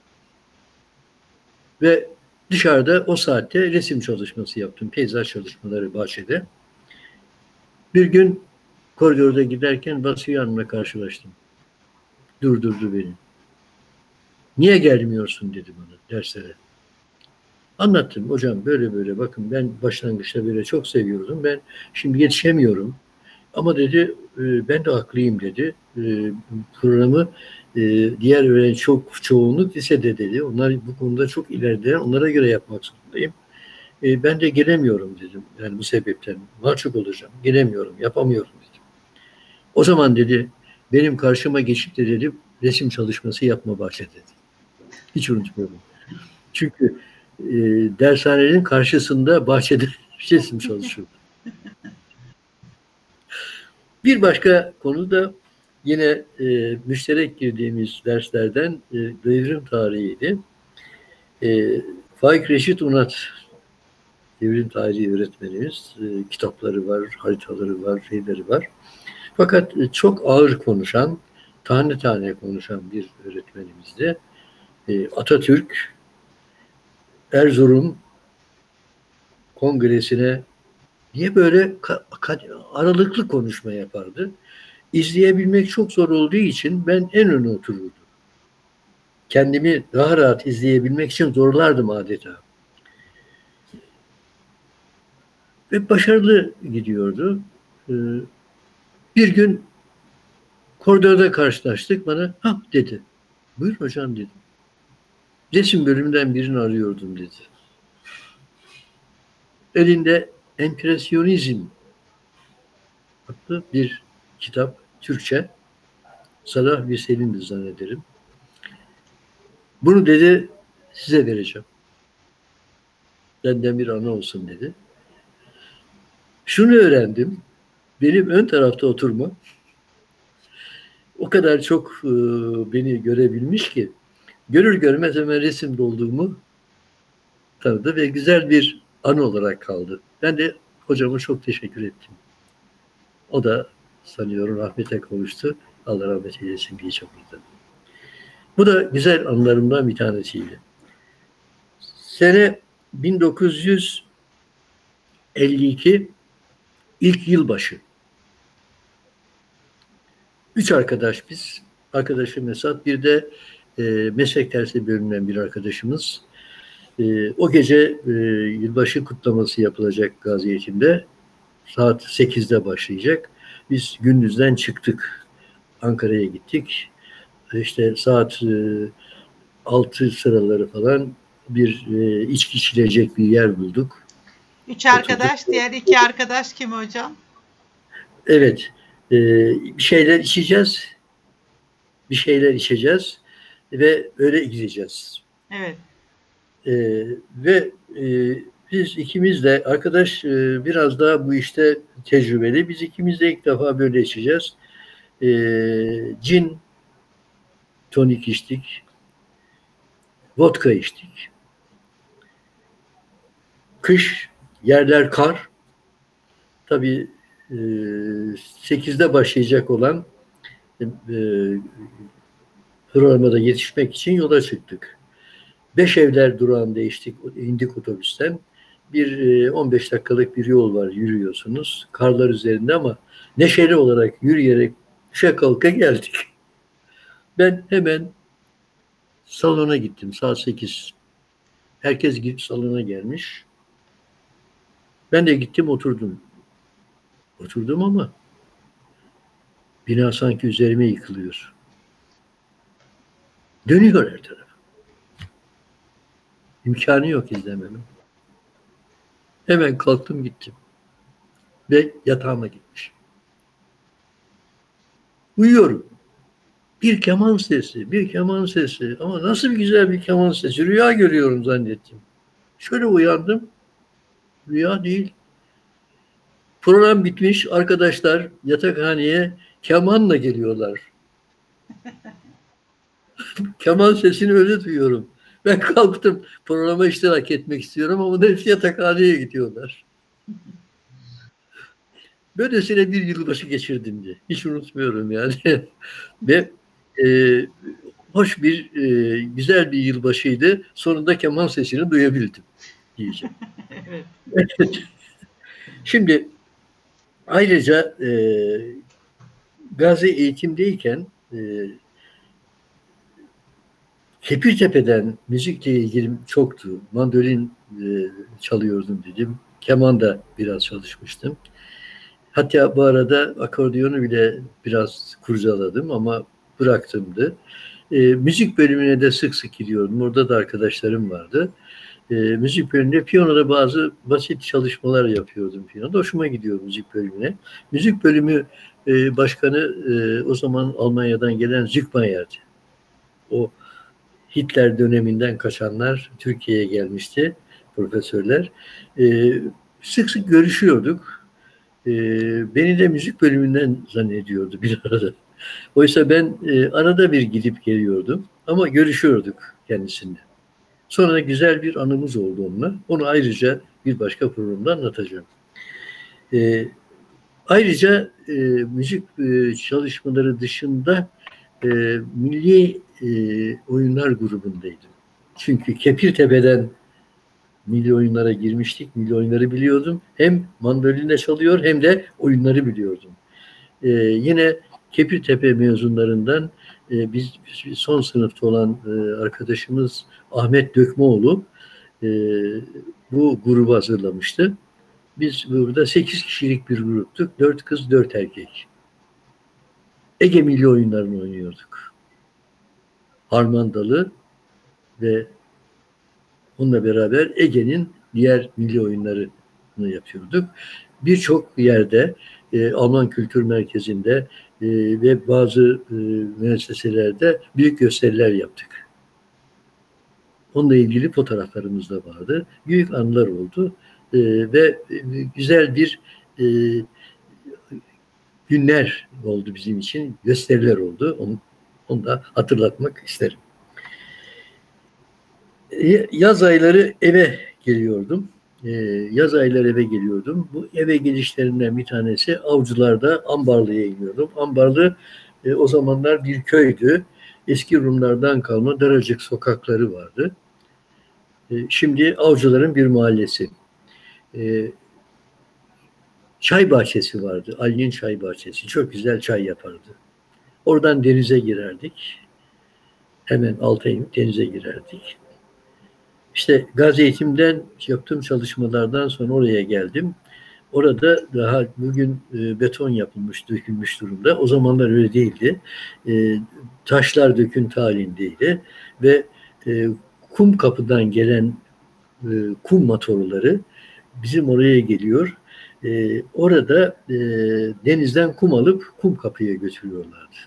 Speaker 2: Ve dışarıda o saatte resim çalışması yaptım. Peyzaj çalışmaları bahçede. Bir gün koridorda giderken Vasfiye Hanım'la karşılaştım. Durdurdu beni. Niye gelmiyorsun dedi bana derslere. Anlattım hocam böyle böyle bakın ben başlangıçta böyle çok seviyordum. Ben şimdi yetişemiyorum. Ama dedi ben de haklıyım dedi. Programı diğer öğrenci çok çoğunluk lisede dedi. Onlar bu konuda çok ileride. Onlara göre yapmak zorundayım. Ben de gelemiyorum dedim. Yani bu sebepten mahcup olacağım. Gelemiyorum, yapamıyorum dedim. O zaman dedi benim karşıma geçip de dedim resim çalışması yapma bahçe dedi. Hiç unutmuyorum. Çünkü e, dershanenin karşısında bahçede resim çalışıyordu. Bir başka konu da yine e, müşterek girdiğimiz derslerden e, devrim tarihiydi. E, Faik Reşit Unat devrim tarihi öğretmenimiz. E, kitapları var, haritaları var, şeyleri var. Fakat e, çok ağır konuşan, tane tane konuşan bir öğretmenimizdi. E, Atatürk Erzurum Kongresi'ne niye böyle aralıklı konuşma yapardı? İzleyebilmek çok zor olduğu için ben en öne otururdum. Kendimi daha rahat izleyebilmek için zorlardım adeta. Ve başarılı gidiyordu. Ee, bir gün koridorda karşılaştık. Bana ha dedi. Buyur hocam dedim. Resim bölümünden birini arıyordum dedi. Elinde Empresyonizm adlı bir kitap, Türkçe. Salah bir Selim'di zannederim. Bunu dedi size vereceğim. Benden bir ana olsun dedi. Şunu öğrendim. Benim ön tarafta oturma o kadar çok e, beni görebilmiş ki görür görmez hemen resimde olduğumu tanıdı ve güzel bir anı olarak kaldı. Ben de hocama çok teşekkür ettim. O da sanıyorum rahmete kavuştu. Allah rahmet eylesin diyeceğim burada. Bu da güzel anılarımdan bir tanesiydi. Sene bin dokuz yüz elli iki ilk yılbaşı. Üç arkadaş biz. Arkadaşım Esat, bir de e, meslek dersi bölümünden bir arkadaşımız. E, o gece e, yılbaşı kutlaması yapılacak Gaziyetim'de. Saat sekizde başlayacak. Biz gündüzden çıktık. Ankara'ya gittik. İşte saat e, altı sıraları falan bir e, içki içilecek bir yer bulduk.
Speaker 1: Üç arkadaş, oturduk. Diğer iki arkadaş kim hocam?
Speaker 2: Evet. E, bir şeyler içeceğiz. Bir şeyler içeceğiz ve öyle gideceğiz.
Speaker 1: Evet.
Speaker 2: E, ve e, biz ikimiz de arkadaş e, biraz daha bu işte tecrübeli. Biz ikimiz de ilk defa böyle içeceğiz. E, cin tonik içtik. vodka içtik. Kış, yerler kar. Tabii e, sekizde başlayacak olan e, programa yetişmek için yola çıktık. Beş evler durağında içtik, indik otobüsten. Bir e, on beş dakikalık bir yol var, yürüyorsunuz. Karlar üzerinde ama neşeli olarak yürüyerek düşe kalka geldik. Ben hemen salona gittim saat sekiz. Herkes gidip salona gelmiş. Ben de gittim oturdum. Oturdum ama bina sanki üzerime yıkılıyor. Dönüyor her taraf. İmkanı yok izlememin. Hemen kalktım gittim. Ve yatağıma gitmişim. Uyuyorum. Bir keman sesi, bir keman sesi. Ama nasıl bir güzel bir keman sesi. Rüya görüyorum zannettim. Şöyle uyandım. Rüya değil. Program bitmiş. Arkadaşlar yatakhaneye kemanla geliyorlar. Keman sesini öyle duyuyorum. Ben kalktım. Programa iştirak etmek istiyorum ama hepsi yatakhaneye gidiyorlar. Böylesine bir yılbaşı geçirdim diye. Hiç unutmuyorum yani. Ve e, hoş bir, e, güzel bir yılbaşıydı. Sonunda keman sesini duyabildim diyeceğim. Evet. Şimdi ayrıca e, Gazi eğitimdeyken e, Kepirtepe'den müzikle ilgilim çoktu. Mandolin e, çalıyordum dedim. Keman da biraz çalışmıştım. Hatta bu arada akordiyonu bile biraz kurcaladım ama bıraktımdı. E, müzik bölümüne de sık sık gidiyordum. Orada da arkadaşlarım vardı. E, müzik bölümünde piyanoda bazı basit çalışmalar yapıyordum piyanoda. Hoşuma gidiyor müzik bölümüne. Müzik bölümü e, başkanı e, o zaman Almanya'dan gelen Zückmayer'di. O Hitler döneminden kaçanlar Türkiye'ye gelmişti, profesörler. E, sık sık görüşüyorduk. E, beni de müzik bölümünden zannediyordu bir arada. Oysa ben e, arada bir gidip geliyordum ama görüşüyorduk kendisiyle. Sonra güzel bir anımız oldu onunla. Onu ayrıca bir başka programda anlatacağım. E, ayrıca e, müzik e, çalışmaları dışında e, milli e, oyunlar grubundaydım. Çünkü Kepirtepe'den milli oyunlara girmiştik. Milli oyunları biliyordum. Hem mandolinle çalıyor hem de oyunları biliyordum. E, yine Kepirtepe mezunlarından e, biz son sınıfta olan e, arkadaşımız Ahmet Dökmeoğlu e, bu grubu hazırlamıştı. Biz burada sekiz kişilik bir gruptuk. Dört kız, dört erkek. Ege milli oyunlarını oynuyorduk. Harmandalı ve onunla beraber Ege'nin diğer milli oyunlarını yapıyorduk. Birçok yerde e, Alman Kültür Merkezi'nde e, ve bazı e, müesseselerde büyük gösteriler yaptık. Onunla ilgili fotoğraflarımız da vardı. Büyük anılar oldu e, ve e, güzel bir e, günler oldu bizim için. Gösteriler oldu. Onu, onu da hatırlatmak isterim. Yaz ayları eve geliyordum. Ee, yaz ayları eve geliyordum. Bu eve gelişlerinden bir tanesi Avcılar'da Ambarlı'ya iniyordum. Ambarlı e, o zamanlar bir köydü. Eski Rumlardan kalma daracık sokakları vardı. E, şimdi Avcılar'ın bir mahallesi. E, çay bahçesi vardı. Ali'nin çay bahçesi. Çok güzel çay yapardı. Oradan denize girerdik. Hemen alta inip denize girerdik. İşte Gazi Eğitim'den yaptığım çalışmalardan sonra oraya geldim. Orada daha bugün e, beton yapılmış, dökülmüş durumda. O zamanlar öyle değildi. E, taşlar döküntü halindeydi ve e, kum kapıdan gelen e, kum motorları bizim oraya geliyor. E, orada e, denizden kum alıp kum kapıya götürüyorlardı.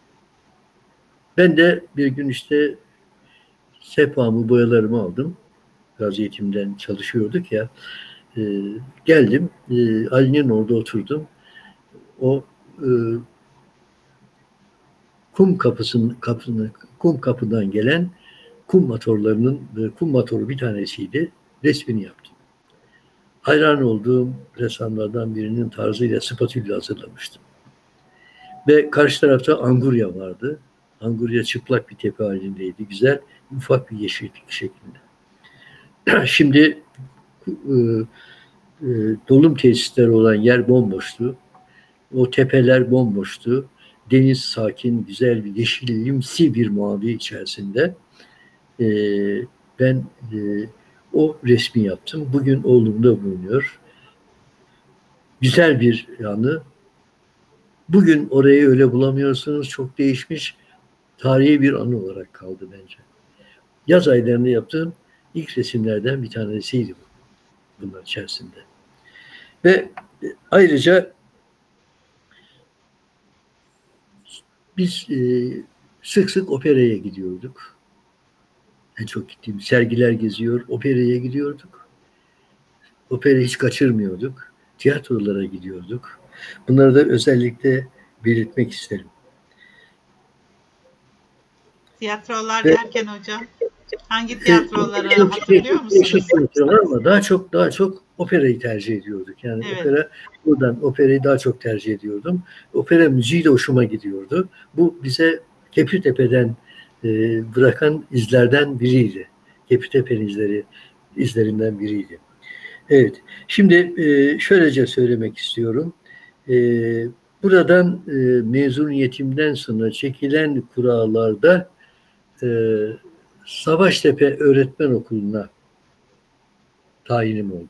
Speaker 2: Ben de bir gün işte sehpamı, boyalarımı aldım. Gazi Eğitim'den çalışıyorduk ya. E, geldim. E, Ali'nin orada oturdum. O e, kum kapısının kapını kum kapıdan gelen kum motorlarının, kum motoru bir tanesiydi. Resmini yaptım. Hayran olduğum ressamlardan birinin tarzıyla spatülle hazırlamıştım. Ve karşı tarafta Angurya vardı. Angurya çıplak bir tepe halindeydi. Güzel, ufak bir yeşillik şeklinde. Şimdi e, e, dolum tesisleri olan yer bomboştu. O tepeler bomboştu. Deniz sakin, güzel bir yeşilimsi bir mavi içerisinde. E, ben e, o resmi yaptım. Bugün oğlumda bulunuyor. Güzel bir yanı. Bugün orayı öyle bulamıyorsunuz. Çok değişmiş. Tarihi bir anı olarak kaldı bence. Yaz aylarında yaptığım ilk resimlerden bir tanesiydi bu. Bunlar içerisinde. Ve ayrıca biz e, sık sık operaya gidiyorduk. En çok gittiğim sergiler geziyor, operaya gidiyorduk. Operayı hiç kaçırmıyorduk. Tiyatrolara gidiyorduk. Bunları da özellikle belirtmek isterim.
Speaker 1: Tiyatrolar
Speaker 2: Ve,
Speaker 1: derken hocam hangi tiyatroları e, hatırlıyor musunuz?
Speaker 2: Değişik tiyatrolar ama daha çok daha çok operayı tercih ediyorduk. Yani evet. opera buradan operayı daha çok tercih ediyordum. Opera müziği de hoşuma gidiyordu. Bu bize Kepirtepe'den e, bırakan izlerden biriydi. Kepirtepe'nin izleri izlerinden biriydi. Evet. Şimdi e, şöylece söylemek istiyorum. E, buradan e, mezuniyetimden sonra çekilen kurallarda e, Savaştepe Öğretmen Okulu'na tayinim oldu.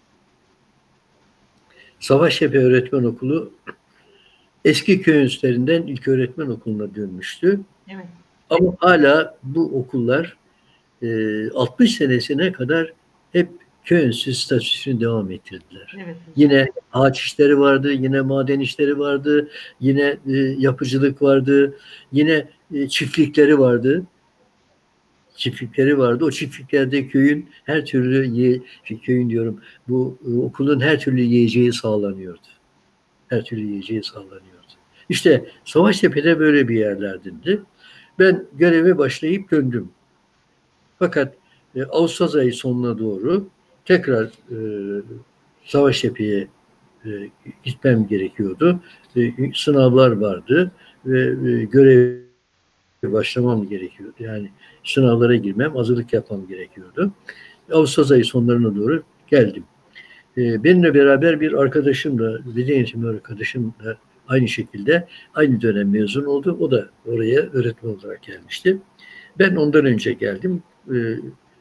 Speaker 2: Savaştepe Öğretmen Okulu eski köy enstitülerinden ilköğretmen okuluna dönmüştü. Evet. Ama hala bu okullar e, altmış senesine kadar hep köy enstitüsü statüsünü devam ettirdiler. Evet. Yine ağaç işleri vardı, yine maden işleri vardı, yine e, yapıcılık vardı, yine e, çiftlikleri vardı. çiftlikleri vardı. O çiftliklerde köyün her türlü ye, köyün diyorum bu okulun her türlü yiyeceği sağlanıyordu. Her türlü yiyeceği sağlanıyordu. İşte Savaştepe'de böyle bir yerlerdindi. Ben göreve başlayıp döndüm. Fakat e, Ağustos ayı sonuna doğru tekrar e, Savaştepe'ye e, gitmem gerekiyordu. E, sınavlar vardı ve e, görev başlamam gerekiyordu. Yani sınavlara girmem, hazırlık yapmam gerekiyordu. Ağustos ayı sonlarına doğru geldim. Ee, benimle beraber bir arkadaşım da, beden eğitimi arkadaşım da aynı şekilde aynı dönem mezun oldu. O da oraya öğretmen olarak gelmişti. Ben ondan önce geldim ee,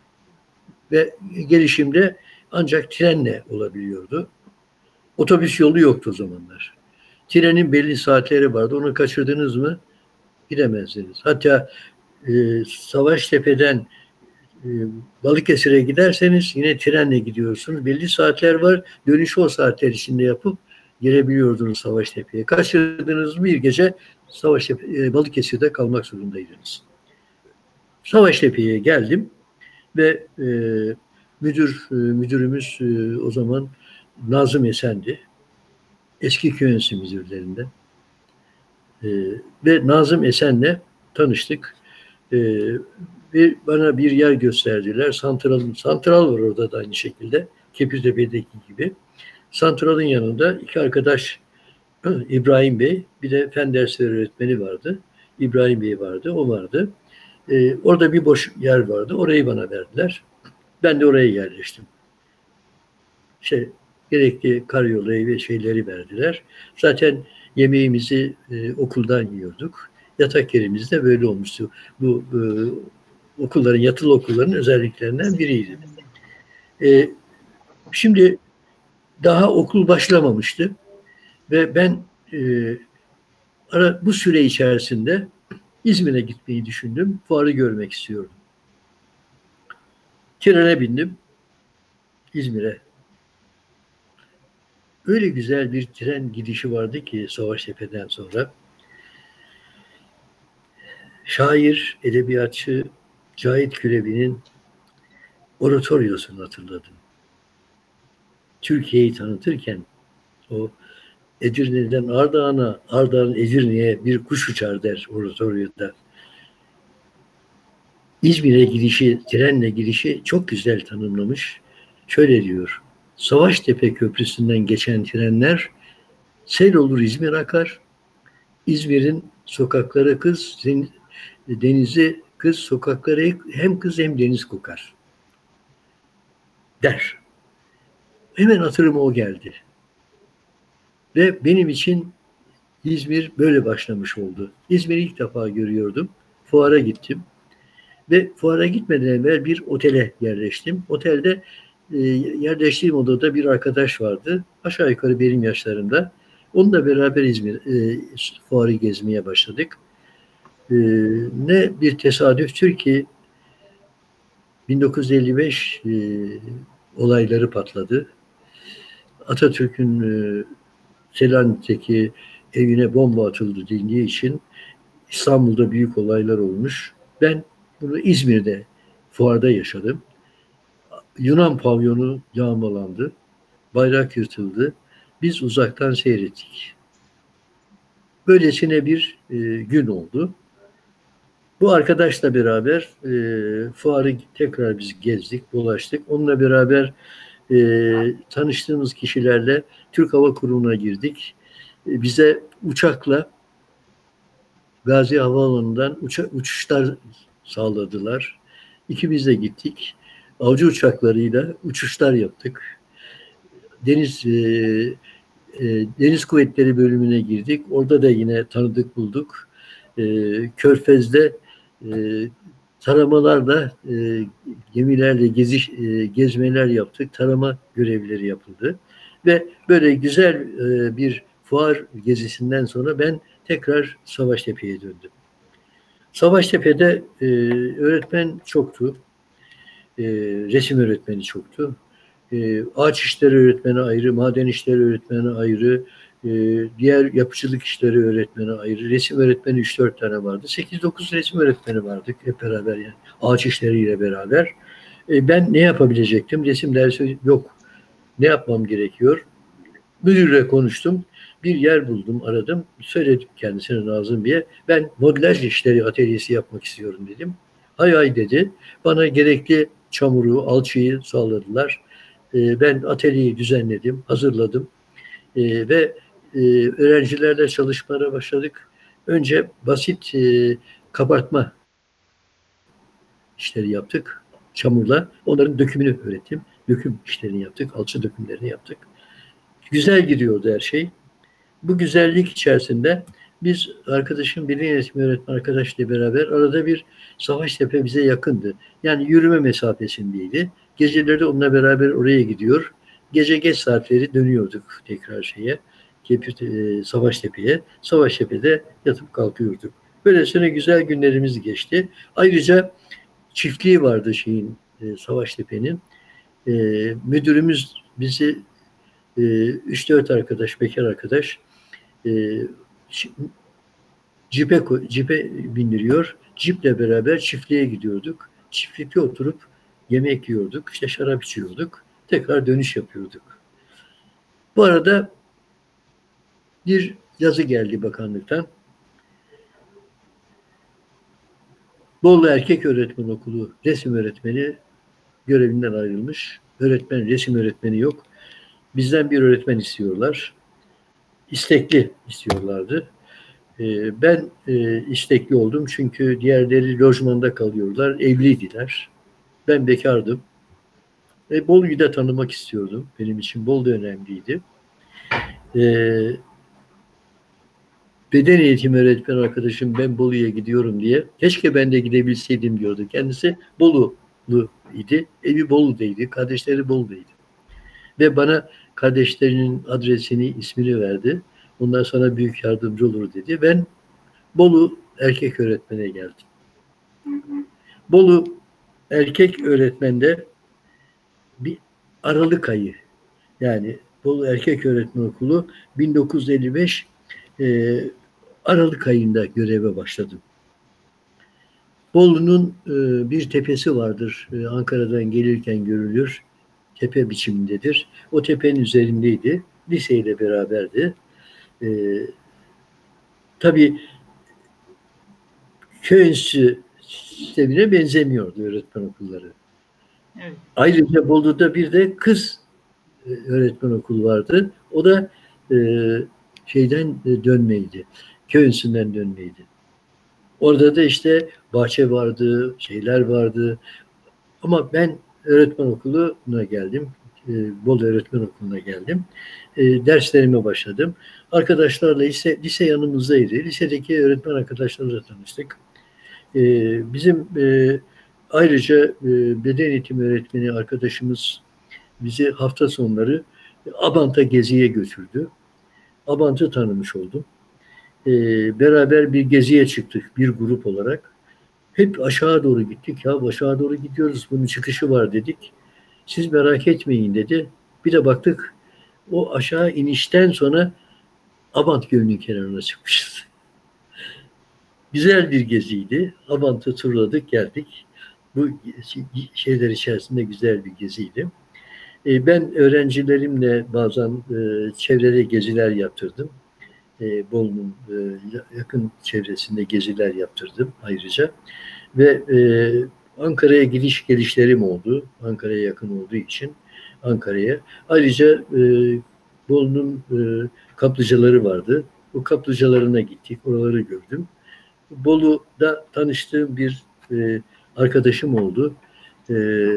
Speaker 2: ve gelişimde ancak trenle olabiliyordu. Otobüs yolu yoktu o zamanlar. Trenin belli saatleri vardı. Onu kaçırdınız mı gidemezdiniz. Hatta e, Savaştepe'den e, Balıkesir'e giderseniz yine trenle gidiyorsunuz. Belli saatler var. Dönüşü o saatler içinde yapıp gelebiliyordunuz Savaştepe'ye. Kaçırdığınız bir gece Savaştepe, e, Balıkesir'de kalmak zorundaydınız. Savaştepe'ye geldim ve e, müdür e, müdürümüz e, o zaman Nazım Esen'di. Eski köy enstitüsü müdürlerinden. Ee, ve Nazım Esen'le tanıştık. Ee, ve bana bir yer gösterdiler. Santral, santral var orada da aynı şekilde. Kepirtepe'deki gibi. Santralın yanında iki arkadaş İbrahim Bey, bir de fen dersleri öğretmeni vardı. İbrahim Bey vardı, o vardı. Ee, orada bir boş yer vardı. Orayı bana verdiler. Ben de oraya yerleştim. Şey, gerekli karyolayı ve şeyleri verdiler. Zaten yemeğimizi e, okuldan yiyorduk. Yatak yerimiz de böyle olmuştu. Bu e, okulların, yatılı okulların özelliklerinden biriydi. E, şimdi daha okul başlamamıştı ve ben e, ara, bu süre içerisinde İzmir'e gitmeyi düşündüm. Fuarı görmek istiyordum. Trene bindim. İzmir'e. Öyle güzel bir tren gidişi vardı ki Savaştepe'den sonra. Şair, edebiyatçı Cahit Külebi'nin oratoryosunu hatırladım. Türkiye'yi tanıtırken o Edirne'den Ardahan'a, Ardahan Edirne'ye bir kuş uçar der oratoryoda. İzmir'e gidişi, trenle gidişi çok güzel tanımlamış. Şöyle diyor: Savaştepe Köprüsü'nden geçen trenler sel olur İzmir akar. İzmir'in sokakları kız, denizi kız, sokakları hem kız hem deniz kokar der. Hemen hatırıma o geldi. Ve benim için İzmir böyle başlamış oldu. İzmir'i ilk defa görüyordum. Fuara gittim. Ve fuara gitmeden evvel bir otele yerleştim. Otelde e, yerleştiğim odada bir arkadaş vardı. Aşağı yukarı benim yaşlarımda. Onunla beraber İzmir e, fuarı gezmeye başladık. E, ne bir tesadüftür ki bin dokuz yüz elli beş e, olayları patladı. Atatürk'ün e, Selanik'teki evine bomba atıldı dendiği için İstanbul'da büyük olaylar olmuş. Ben bunu İzmir'de fuarda yaşadım. Yunan pavyonu yağmalandı. Bayrak yırtıldı. Biz uzaktan seyrettik. Böylesine bir e, gün oldu. Bu arkadaşla beraber e, fuarı tekrar biz gezdik, dolaştık. Onunla beraber e, tanıştığımız kişilerle Türk Hava Kurumu'na girdik. E, bize uçakla Gazi Havaalanı'ndan uça, uçuşlar sağladılar. İkimiz de gittik. Avcı uçaklarıyla uçuşlar yaptık. Deniz e, e, Deniz Kuvvetleri bölümüne girdik. Orada da yine tanıdık bulduk. E, Körfez'de e, taramalarla e, gemilerle geziş, e, gezmeler yaptık. Tarama görevleri yapıldı. Ve böyle güzel e, bir fuar gezisinden sonra ben tekrar Savaştepe'ye döndüm. Savaştepe'de e, öğretmen çoktu. E, resim öğretmeni çoktu. E, ağaç işleri öğretmeni ayrı, maden işleri öğretmeni ayrı, e, diğer yapıcılık işleri öğretmeni ayrı, resim öğretmeni üç dört tane vardı. sekiz dokuz resim öğretmeni vardık hep beraber yani. Ağaç işleriyle beraber. E, ben ne yapabilecektim? Resim dersi yok. Ne yapmam gerekiyor? Müdürle konuştum. Bir yer buldum, aradım. Söyledim kendisine lazım diye. Ben modellaj işleri atölyesi yapmak istiyorum dedim. Hay hay dedi. Bana gerekli çamuru, alçıyı sağladılar. Ee, ben atölyeyi düzenledim, hazırladım. Ee, ve e, öğrencilerle çalışmaya başladık. Önce basit e, kabartma işleri yaptık. Çamurla. Onların dökümünü öğrettim. Döküm işlerini yaptık. Alçı dökümlerini yaptık. Güzel gidiyordu her şey. Bu güzellik içerisinde biz arkadaşım, bilim eğitimi öğretmen arkadaşla beraber arada bir Savaştepe bize yakındı. Yani yürüme mesafesindeydi. Geceleri onunla beraber oraya gidiyor. Gece geç saatleri dönüyorduk tekrar şeye, e, Savaştepe'ye. Savaştepe'de yatıp kalkıyorduk. Böylesine güzel günlerimiz geçti. Ayrıca çiftliği vardı şeyin, e, Savaştepe'nin. E, müdürümüz bizi e, üç dört arkadaş, bekar arkadaş e, cipe, cipe bindiriyor. Ciple beraber çiftliğe gidiyorduk. Çiftlikte oturup yemek yiyorduk. İşte şarap içiyorduk. Tekrar dönüş yapıyorduk. Bu arada bir yazı geldi bakanlıktan. Bolu Erkek Öğretmen Okulu resim öğretmeni görevinden ayrılmış. Öğretmen, resim öğretmeni yok. Bizden bir öğretmen istiyorlar. İstekli istiyorlardı. Ee, ben e, istekli oldum çünkü diğerleri lojmanda kalıyorlar, evliydiler. Ben bekardım. E, Bolu'yu da tanımak istiyordum. Benim için Bolu da önemliydi. E, beden eğitimi öğretmen arkadaşım ben Bolu'ya gidiyorum diye. Keşke ben de gidebilseydim diyordu. Kendisi Bolu'lu idi. Evi Bolu'daydı. Kardeşleri Bolu'daydı. Ve bana kardeşlerinin adresini, ismini verdi. Ondan sonra büyük yardımcı olur dedi. Ben Bolu erkek öğretmene geldim. Bolu erkek öğretmende bir Aralık ayı, yani Bolu Erkek Öğretmen Okulu bin dokuz yüz elli beş e, Aralık ayında göreve başladım. Bolu'nun e, bir tepesi vardır. E, Ankara'dan gelirken görülür. Tepe biçimindedir. O tepenin üzerindeydi. Liseyle beraberdi. E, tabii köy enstitüsü sistemine benzemiyordu öğretmen okulları.
Speaker 1: Evet.
Speaker 2: Ayrıca Bolu'da bir de kız e, öğretmen okulu vardı. O da e, şeyden e, dönmeydi. Köy enstitüsünden dönmeydi. Orada da işte bahçe vardı, şeyler vardı. Ama ben öğretmen okuluna geldim. E, Bolu Öğretmen Okulu'na geldim. E, derslerime başladım. Arkadaşlarla lise, lise yanımızdaydı. Lisedeki öğretmen arkadaşlarla tanıştık. E, bizim e, ayrıca e, beden eğitimi öğretmeni arkadaşımız bizi hafta sonları Abant'a geziye götürdü. Abant'ı tanımış oldum. E, beraber bir geziye çıktık bir grup olarak. Hep aşağı doğru gittik. Ya aşağı doğru gidiyoruz. Bunun çıkışı var dedik. Siz merak etmeyin dedi. Bir de baktık o aşağı inişten sonra Abant Gölü'nün kenarına çıkmışız. Güzel bir geziydi. Abant'ı turladık geldik. Bu şeyler içerisinde güzel bir geziydi. E, ben öğrencilerimle bazen e, çevrede geziler yaptırdım. E, Bolu'nun e, yakın çevresinde geziler yaptırdım ayrıca. Ve e, Ankara'ya gidiş gelişlerim oldu. Ankara'ya yakın olduğu için Ankara'ya. Ayrıca e, Bolu'nun e, kaplıcaları vardı. Bu kaplıcalarına gittik. Oraları gördüm. Bolu'da tanıştığım bir e, arkadaşım oldu. E, e,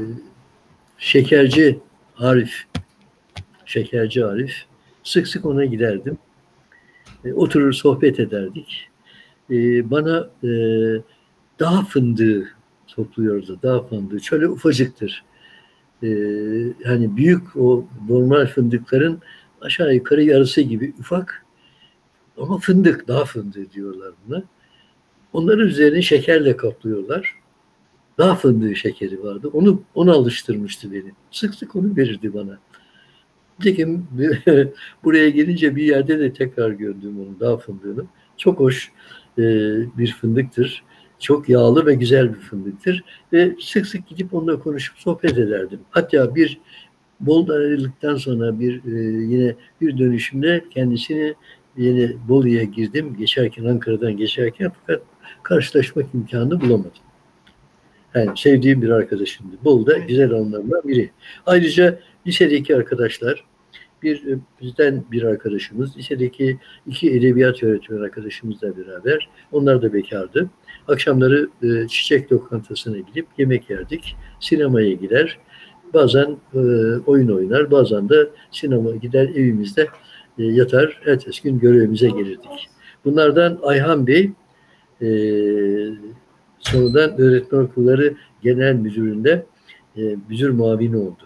Speaker 2: Şekerci Arif. Şekerci Arif. Sık sık ona giderdim. E, oturur sohbet ederdik. E, bana e, dağ fındığı topluyordu. Dağ fındığı. Şöyle ufacıktır. E, hani büyük o normal fındıkların aşağı yukarı yarısı gibi ufak ama fındık, dağ fındığı diyorlar buna. Onların üzerine şekerle kaplıyorlar. Dağ fındığı şekeri vardı. Onu onu alıştırmıştı beni. Sık sık onu verirdi bana. Nitekim buraya gelince bir yerde de tekrar gördüm onun dağ fındığını. Çok hoş e, bir fındıktır. Çok yağlı ve güzel bir fındıktır. Ve sık sık gidip onunla konuşup sohbet ederdim. Hatta bir Bolu'dan ayrıldıktan sonra bir e, yine bir dönüşümde kendisini yine Bolu'ya girdim. Geçerken Ankara'dan geçerken fakat karşılaşmak imkanı bulamadım. Yani sevdiğim bir arkadaşımdı. Bolu'da
Speaker 1: Evet.
Speaker 2: güzel anlarından biri. Ayrıca lisedeki arkadaşlar, bir bizden bir arkadaşımız, lisedeki iki edebiyat öğretmeni arkadaşımızla beraber, onlar da bekardı. Akşamları e, çiçek lokantasına gidip yemek yerdik. Sinemaya gider. Bazen e, oyun oynar, bazen de sinema gider evimizde e, yatar. Ertesi gün görevimize gelirdik. Bunlardan Ayhan Bey e, sonradan öğretmen okulları genel müdüründe e, müdür muavini oldu.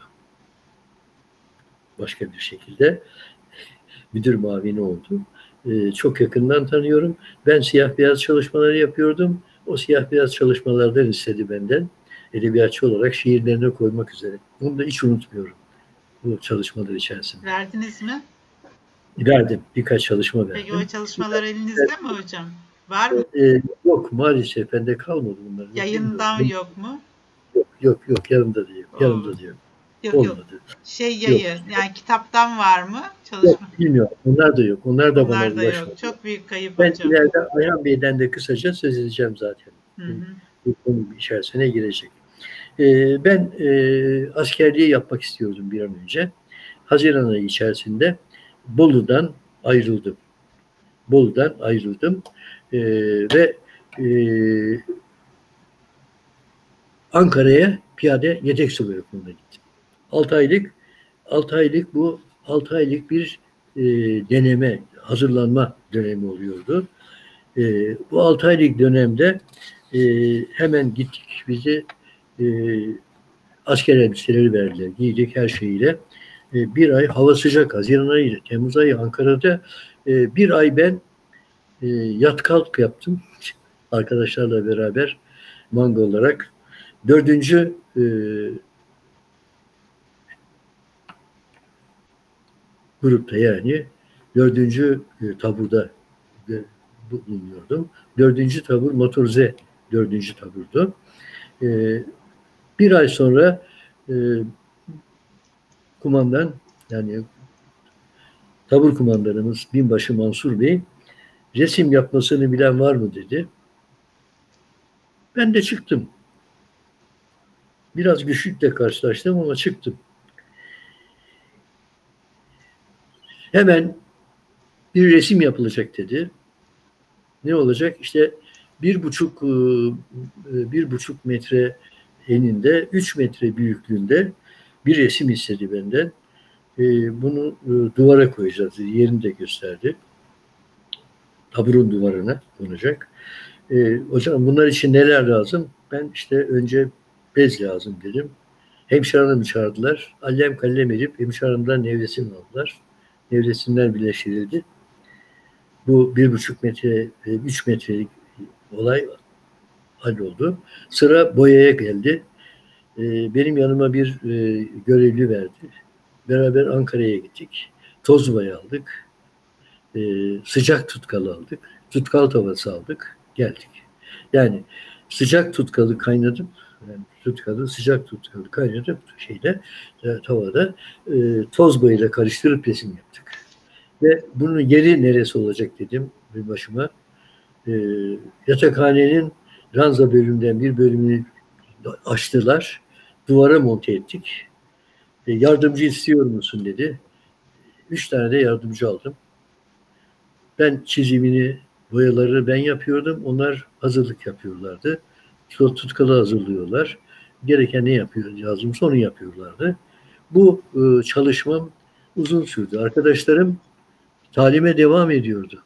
Speaker 2: Başka bir şekilde müdür muavini oldu. E, çok yakından tanıyorum. Ben siyah beyaz çalışmaları yapıyordum. O siyah beyaz çalışmalardan istedi benden. Edebiyatçı olarak şiirlerine koymak üzere. Bunu da hiç unutmuyorum. Bu çalışmalar içerisinde.
Speaker 1: Verdiniz mi?
Speaker 2: Verdim. Birkaç çalışma verdim.
Speaker 1: Peki o çalışmalar elinizde mi hocam? Var mı?
Speaker 2: E, yok maalesef bende kalmadı bunlar.
Speaker 1: Yayından
Speaker 2: Bilmiyorum.
Speaker 1: yok mu?
Speaker 2: Yok yok yok yanımda da yok. Yanımda da yok.
Speaker 1: Yok
Speaker 2: Olmadı.
Speaker 1: yok. Şey yayı
Speaker 2: Yok.
Speaker 1: yani kitaptan var mı? Çalışma.
Speaker 2: Yok bilmiyorum. Onlar da yok. Onlar da
Speaker 1: Onlar
Speaker 2: bana
Speaker 1: da
Speaker 2: ulaşmadı.
Speaker 1: yok. Çok büyük kayıp
Speaker 2: Ben
Speaker 1: hocam.
Speaker 2: ileride Ayhan Bey'den de kısaca söz edeceğim zaten.
Speaker 1: Hı hı.
Speaker 2: Bu konu içerisine girecek. Ee, ben e, askerliği yapmak istiyordum bir an önce. Haziran ayı içerisinde Bolu'dan ayrıldım. Bolu'dan ayrıldım. Ee, ve e, Ankara'ya piyade yedek subay okuluna gittim. altı aylık altı aylık bu altı aylık bir e, deneme, hazırlanma dönemi oluyordu. E, bu altı aylık dönemde e, hemen gittik bizi e, asker elbiseleri verdiler. Giydik her şeyiyle. E, bir ay hava sıcak. Haziran ayı, Temmuz ayı Ankara'da e, bir ay ben e, yat kalk yaptım. Arkadaşlarla beraber manga olarak. Dördüncü e, grupta yani dördüncü e, taburda e, bulunuyordum. Dördüncü tabur motorize dördüncü taburdu. E, bir ay sonra e, kumandan yani tabur kumandanımız binbaşı Mansur Bey resim yapmasını bilen var mı dedi. Ben de çıktım. Biraz güçlükle karşılaştım ama çıktım. Hemen bir resim yapılacak dedi. Ne olacak? İşte bir buçuk bir buçuk metre eninde, üç metre büyüklüğünde bir resim istedi benden. Bunu duvara koyacağız dedi. Yerini de gösterdi. Taburun duvarına konacak. Hocam bunlar için neler lazım? Ben işte önce bez lazım dedim. Hemşire hanımı çağırdılar. Allem kallem edip hemşire hanımdan nevresini aldılar. Nevresinden birleştirildi. Bu bir buçuk metre, üç metrelik olay halloldu. Sıra boyaya geldi. Benim yanıma bir görevli verdi. Beraber Ankara'ya gittik. Toz boya aldık. Sıcak tutkal aldık. Tutkal tavası aldık. Geldik. Yani sıcak tutkalı kaynatıp yani tutkalı, sıcak tutkalı kaynatıp şeyde tavada toz boyayla karıştırıp resim yaptık. Ve bunun yeri neresi olacak dedim bir başıma. E, yatakhanenin ranza bölümünden bir bölümünü açtılar. Duvara monte ettik. E, yardımcı istiyor musun dedi. Üç tane de yardımcı aldım. Ben çizimini, boyaları ben yapıyordum. Onlar hazırlık yapıyorlardı. Tutkalı hazırlıyorlar. Gereken ne yapıyor lazım onu yapıyorlardı. Bu e, çalışmam uzun sürdü. Arkadaşlarım talime devam ediyordu.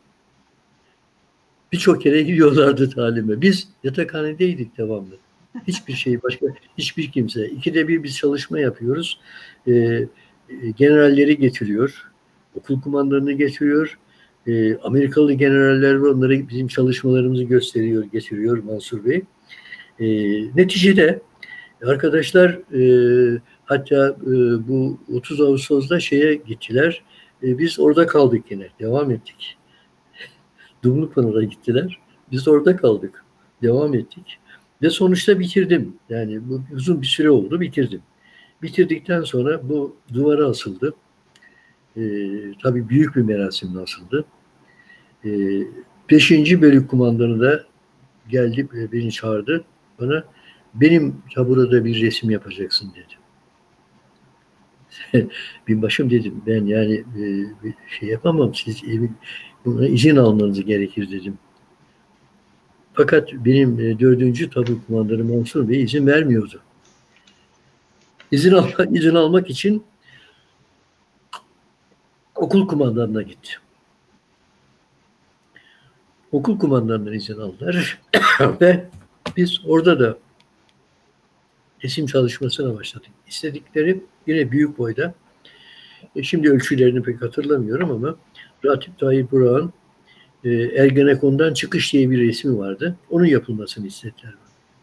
Speaker 2: Birçok kere gidiyorlardı talime. Biz yatakhanedeydik devamlı. Hiçbir şey başka, hiçbir kimse. İkide bir biz çalışma yapıyoruz. Ee, generalleri getiriyor. Okul kumandanını getiriyor. Ee, Amerikalı generaller var. Onlara bizim çalışmalarımızı gösteriyor, getiriyor Mansur Bey. Ee, neticede arkadaşlar e, hatta e, bu otuz Ağustos'da şeye gittiler. E, biz orada kaldık yine. Devam ettik. Dumlupınar'a gittiler. Biz orada kaldık. Devam ettik. Ve sonuçta bitirdim. Yani bu uzun bir süre oldu, bitirdim. Bitirdikten sonra bu duvara asıldı. Ee, tabii büyük bir merasimle asıldı. Ee, beşinci bölük kumandanı da geldi, beni çağırdı. Bana benim taburada bir resim yapacaksın dedi. Binbaşım dedim, ben yani e, bir şey yapamam, siz buna izin almanız gerekir dedim. Fakat benim e, dördüncü tabur kumandanı Mansur Bey izin vermiyordu. İzin almak, izin almak için okul kumandanına gitti. Okul kumandanından izin aldılar ve biz orada da resim çalışmasına başladık. İstedikleri yine büyük boyda. E, şimdi ölçülerini pek hatırlamıyorum ama Ratip Tayyip Burak'ın e, Ergenekon'dan çıkış diye bir resmi vardı. Onun yapılmasını istediler.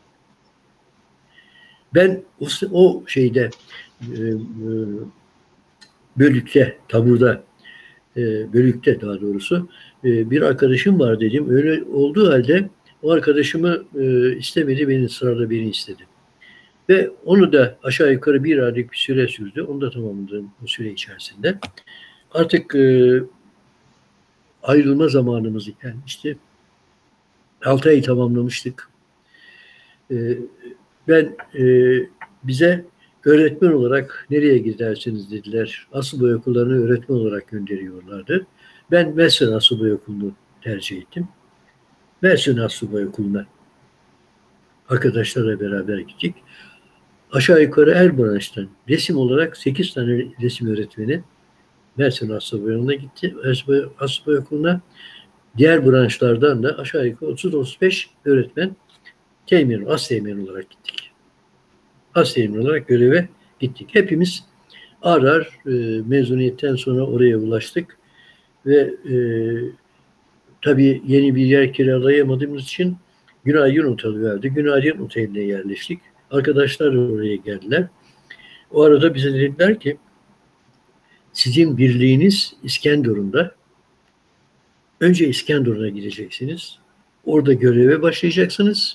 Speaker 2: Ben o, o şeyde e, e, bölükte, taburda e, bölükte daha doğrusu e, bir arkadaşım var dedim. Öyle olduğu halde o arkadaşımı e, istemedi, beni sırada beni istedi. Ve onu da aşağı yukarı bir aylık bir süre sürdü. Onu da tamamladım o süre içerisinde. Artık e, ayrılma zamanımız gelmişti. altı ay tamamlamıştık. E, ben e, bize öğretmen olarak nereye gidersiniz dediler. Asubay okullarına öğretmen olarak gönderiyorlardı. Ben Mersin Asubay Okulu'nu tercih ettim. Mersin Asubay Okulu'na arkadaşlarla beraber gittik. Aşağı yukarı her branştan resim olarak sekiz tane resim öğretmeni Mersin Asubay Okulu'na gitti. Asubay, Asubay Okulu'na diğer branşlardan da aşağı yukarı otuz otuz beş öğretmen temin, as temin olarak gittik. As temin olarak göreve gittik. Hepimiz ağır ağır e, mezuniyetten sonra oraya ulaştık ve e, tabii yeni bir yer kiralayamadığımız için Günaydın Oteli verdi. Günaydın Oteli'ne yerleştik. Arkadaşlar oraya geldiler. O arada bize dediler ki sizin birliğiniz İskenderun'da. Önce İskenderun'a gideceksiniz. Orada göreve başlayacaksınız.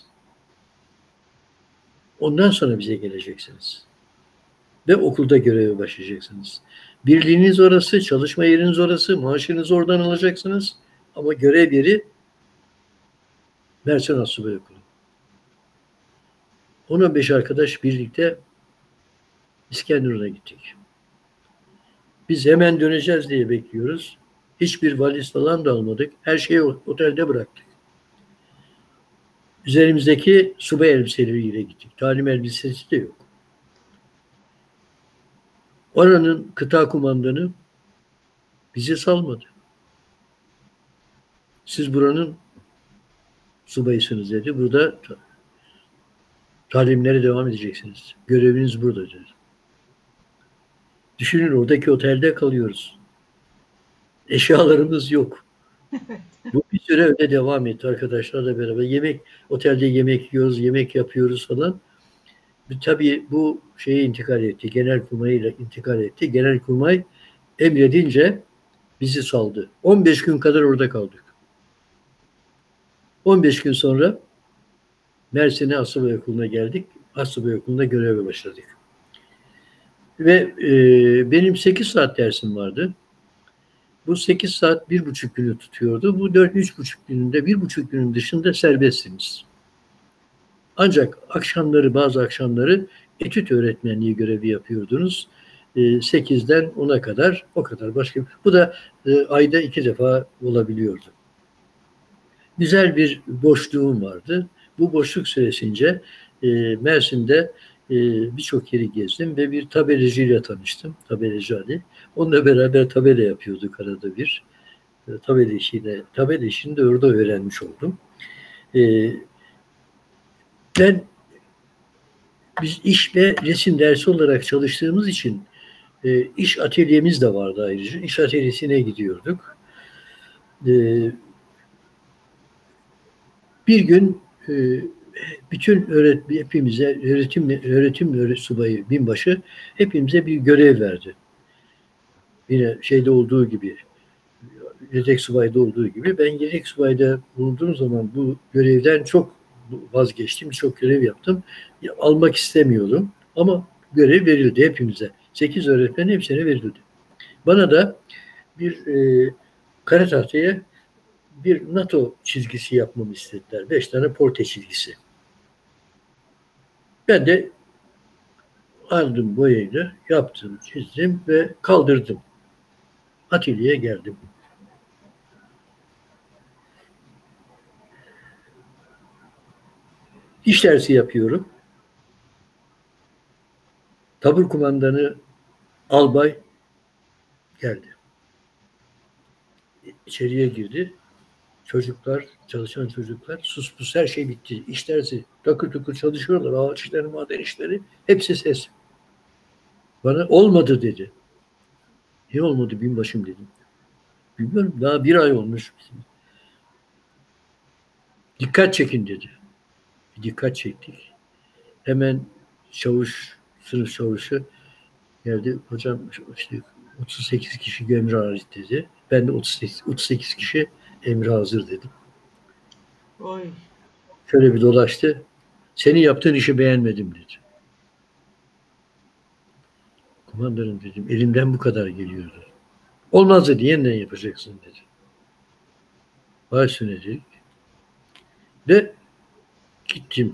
Speaker 2: Ondan sonra bize geleceksiniz. Ve okulda göreve başlayacaksınız. Birliğiniz orası, çalışma yeriniz orası, maaşınızı oradan alacaksınız. Ama görev yeri Mersin Asubay Okulu. on on beş arkadaş birlikte İskenderun'a gittik. Biz hemen döneceğiz diye bekliyoruz. Hiçbir valiz falan da almadık. Her şeyi otelde bıraktık. Üzerimizdeki subay elbiseleriyle gittik. Talim elbisesi de yok. Oranın kıta kumandanı bizi salmadı. Siz buranın subayısınız dedi. Burada talimlere devam edeceksiniz. Göreviniz burada dedi. Düşünün, oradaki otelde kalıyoruz. Eşyalarımız yok. Bu bir süre öyle devam etti arkadaşlarla beraber. Yemek, otelde yemek yiyoruz, yemek yapıyoruz falan. Tabii bu şeye intikal etti. Genelkurmay'la intikal etti. Genelkurmay emredince bizi saldı. on beş gün kadar orada kaldık. on beş gün sonra Mersin'e Asubay Okulu'na geldik. Asubay Okulu'nda göreve başladık. Ve e, benim sekiz saat dersim vardı. Bu sekiz saat bir buçuk günü tutuyordu. Bu dört üç buçuk gününde, bir buçuk günün dışında serbestsiniz. Ancak akşamları, bazı akşamları etüt öğretmenliği görevi yapıyordunuz. E, sekizden ona kadar, o kadar başka. Bu da e, ayda iki defa olabiliyordu. Güzel bir boşluğum vardı. Bu boşluk süresince e, Mersin'de e, birçok yeri gezdim ve bir tabelacıyla tanıştım. Tabelacı Ali. Onunla beraber tabela yapıyorduk arada bir. E, tabela işiyle, tabela işini de orada öğrenmiş oldum. E, ben biz iş ve resim dersi olarak çalıştığımız için e, iş atölyemiz de vardı ayrıca. İş atölyesine gidiyorduk. E, bir gün e, bütün öğretmen hepimize öğretim öğretim öğretim subayı binbaşı hepimize bir görev verdi. Yine şeyde olduğu gibi, yedek subayda olduğu gibi ben yedek subayda bulunduğum zaman bu görevden çok vazgeçtim. Çok görev yaptım. Almak istemiyordum. Ama görev verildi hepimize. Sekiz öğretmen hepsine verildi. Bana da bir e, kare tahtaya bir NATO çizgisi yapmamı istediler. Beş tane porte çizgisi. Ben de aldım boyayla, yaptım, çizdim ve kaldırdım. Atölyeye geldim. İş dersi yapıyorum. Tabur kumandanı albay geldi. İçeriye girdi. Çocuklar, çalışan çocuklar sus pus her şey bitti. İş dersi takır takır çalışıyorlar. Ağaç işleri, maden işleri. Hepsi ses. Bana olmadı dedi. Niye olmadı binbaşım dedim. Bilmiyorum, daha bir ay olmuş. Dikkat çekin dedi. Dikkat çektik. Hemen çavuş, sınıf çavuşu geldi. Hocam işte otuz sekiz kişi emri hariç dedi. Ben de otuz sekiz, otuz sekiz kişi emri hazır dedim.
Speaker 1: Oy.
Speaker 2: Şöyle bir dolaştı. Senin yaptığın işi beğenmedim dedi. Kumandanım dedim. Elimden bu kadar geliyordu. Olmaz dedi. Yeniden yapacaksın dedi. Başüstüne dedik. Ve gittim.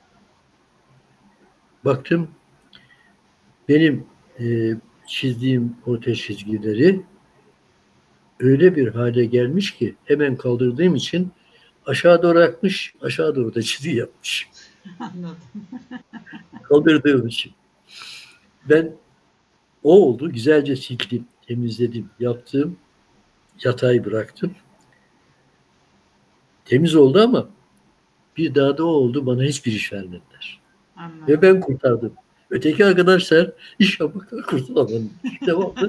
Speaker 2: Baktım benim e, çizdiğim orta çizgileri öyle bir hale gelmiş ki hemen kaldırdığım için aşağı doğru akmış, aşağı doğru da çizgi yapmış.
Speaker 1: Anladım.
Speaker 2: Kaldırdığım için. Ben o oldu. Güzelce sildim, temizledim, yaptım. Yatay bıraktım. Temiz oldu ama bir daha da o oldu. Bana hiçbir iş vermediler.
Speaker 1: Anladım.
Speaker 2: Ve ben kurtardım. Öteki arkadaşlar iş yapmaktan kurtulamadı. Devamlı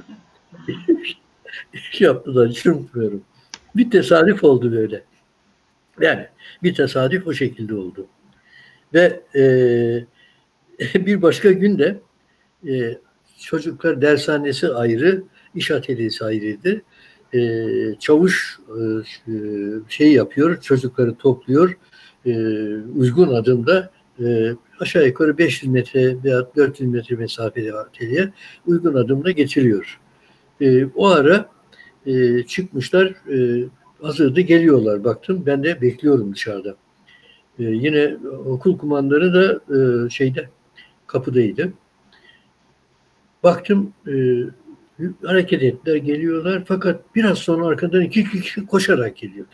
Speaker 2: iş yaptılar. Hiç unutmuyorum. Bir tesadüf oldu böyle. Yani bir tesadüf o şekilde oldu. Ve e, bir başka günde e, çocuklar dershanesi ayrı, iş atölyesi ayrıydı. E, çavuş e, şey yapıyor, çocukları topluyor. E, uygun adımda e, aşağı yukarı beş yüz metre veya dört yüz metre mesafede atölye uygun adımda getiriyor. E, o ara e, çıkmışlar, e, hazırdı, geliyorlar. Baktım, ben de bekliyorum dışarıda. E, yine okul kumandanı da e, şeyde kapıdaydı. Baktım e, hareket ettiler, geliyorlar fakat biraz sonra arkadan iki kişi koşarak geliyordu.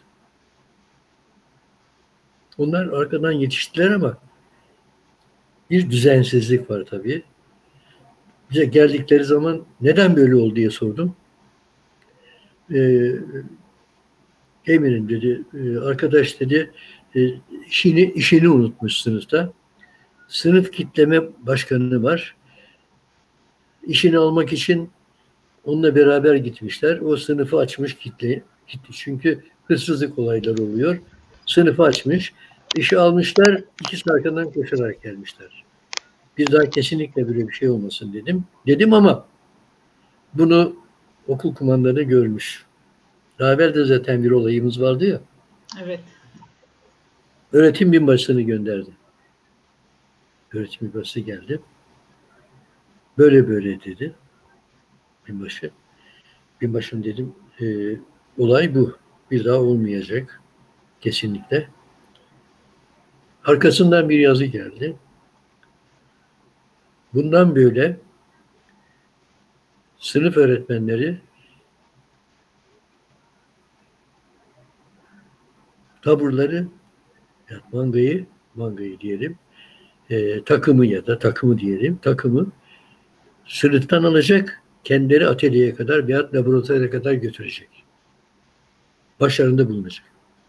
Speaker 2: Onlar arkadan yetiştiler ama bir düzensizlik var tabii. Bize geldikleri zaman neden böyle oldu diye sordum. Ee, Eminim dedi, e, arkadaş dedi, e, işini, işini unutmuş sınıfta. Sınıf kitleme başkanı var. İşini almak için onunla beraber gitmişler. O sınıfı açmış kitle. Çünkü hırsızlık olayları oluyor. Sınıfı açmış. İşi almışlar. İkisi arkadan koşarak gelmişler. Bir daha kesinlikle böyle bir şey olmasın dedim. Dedim ama bunu okul kumandanı görmüş. Daha evvel de zaten bir olayımız vardı ya.
Speaker 1: Evet.
Speaker 2: Öğretim binbaşısını gönderdi. Öğretim binbaşısı geldi. Böyle böyle dedi binbaşı. Binbaşım dedim, e, olay bu. Bir daha olmayacak. Kesinlikle. Arkasından bir yazı geldi. Bundan böyle sınıf öğretmenleri taburları, yani mangayı, mangayı diyelim, e, takımı ya da takımı diyelim, takımı sınıftan alacak, kendileri atölyeye kadar veya laboratuvara kadar götürecek. Başarında bulunacak.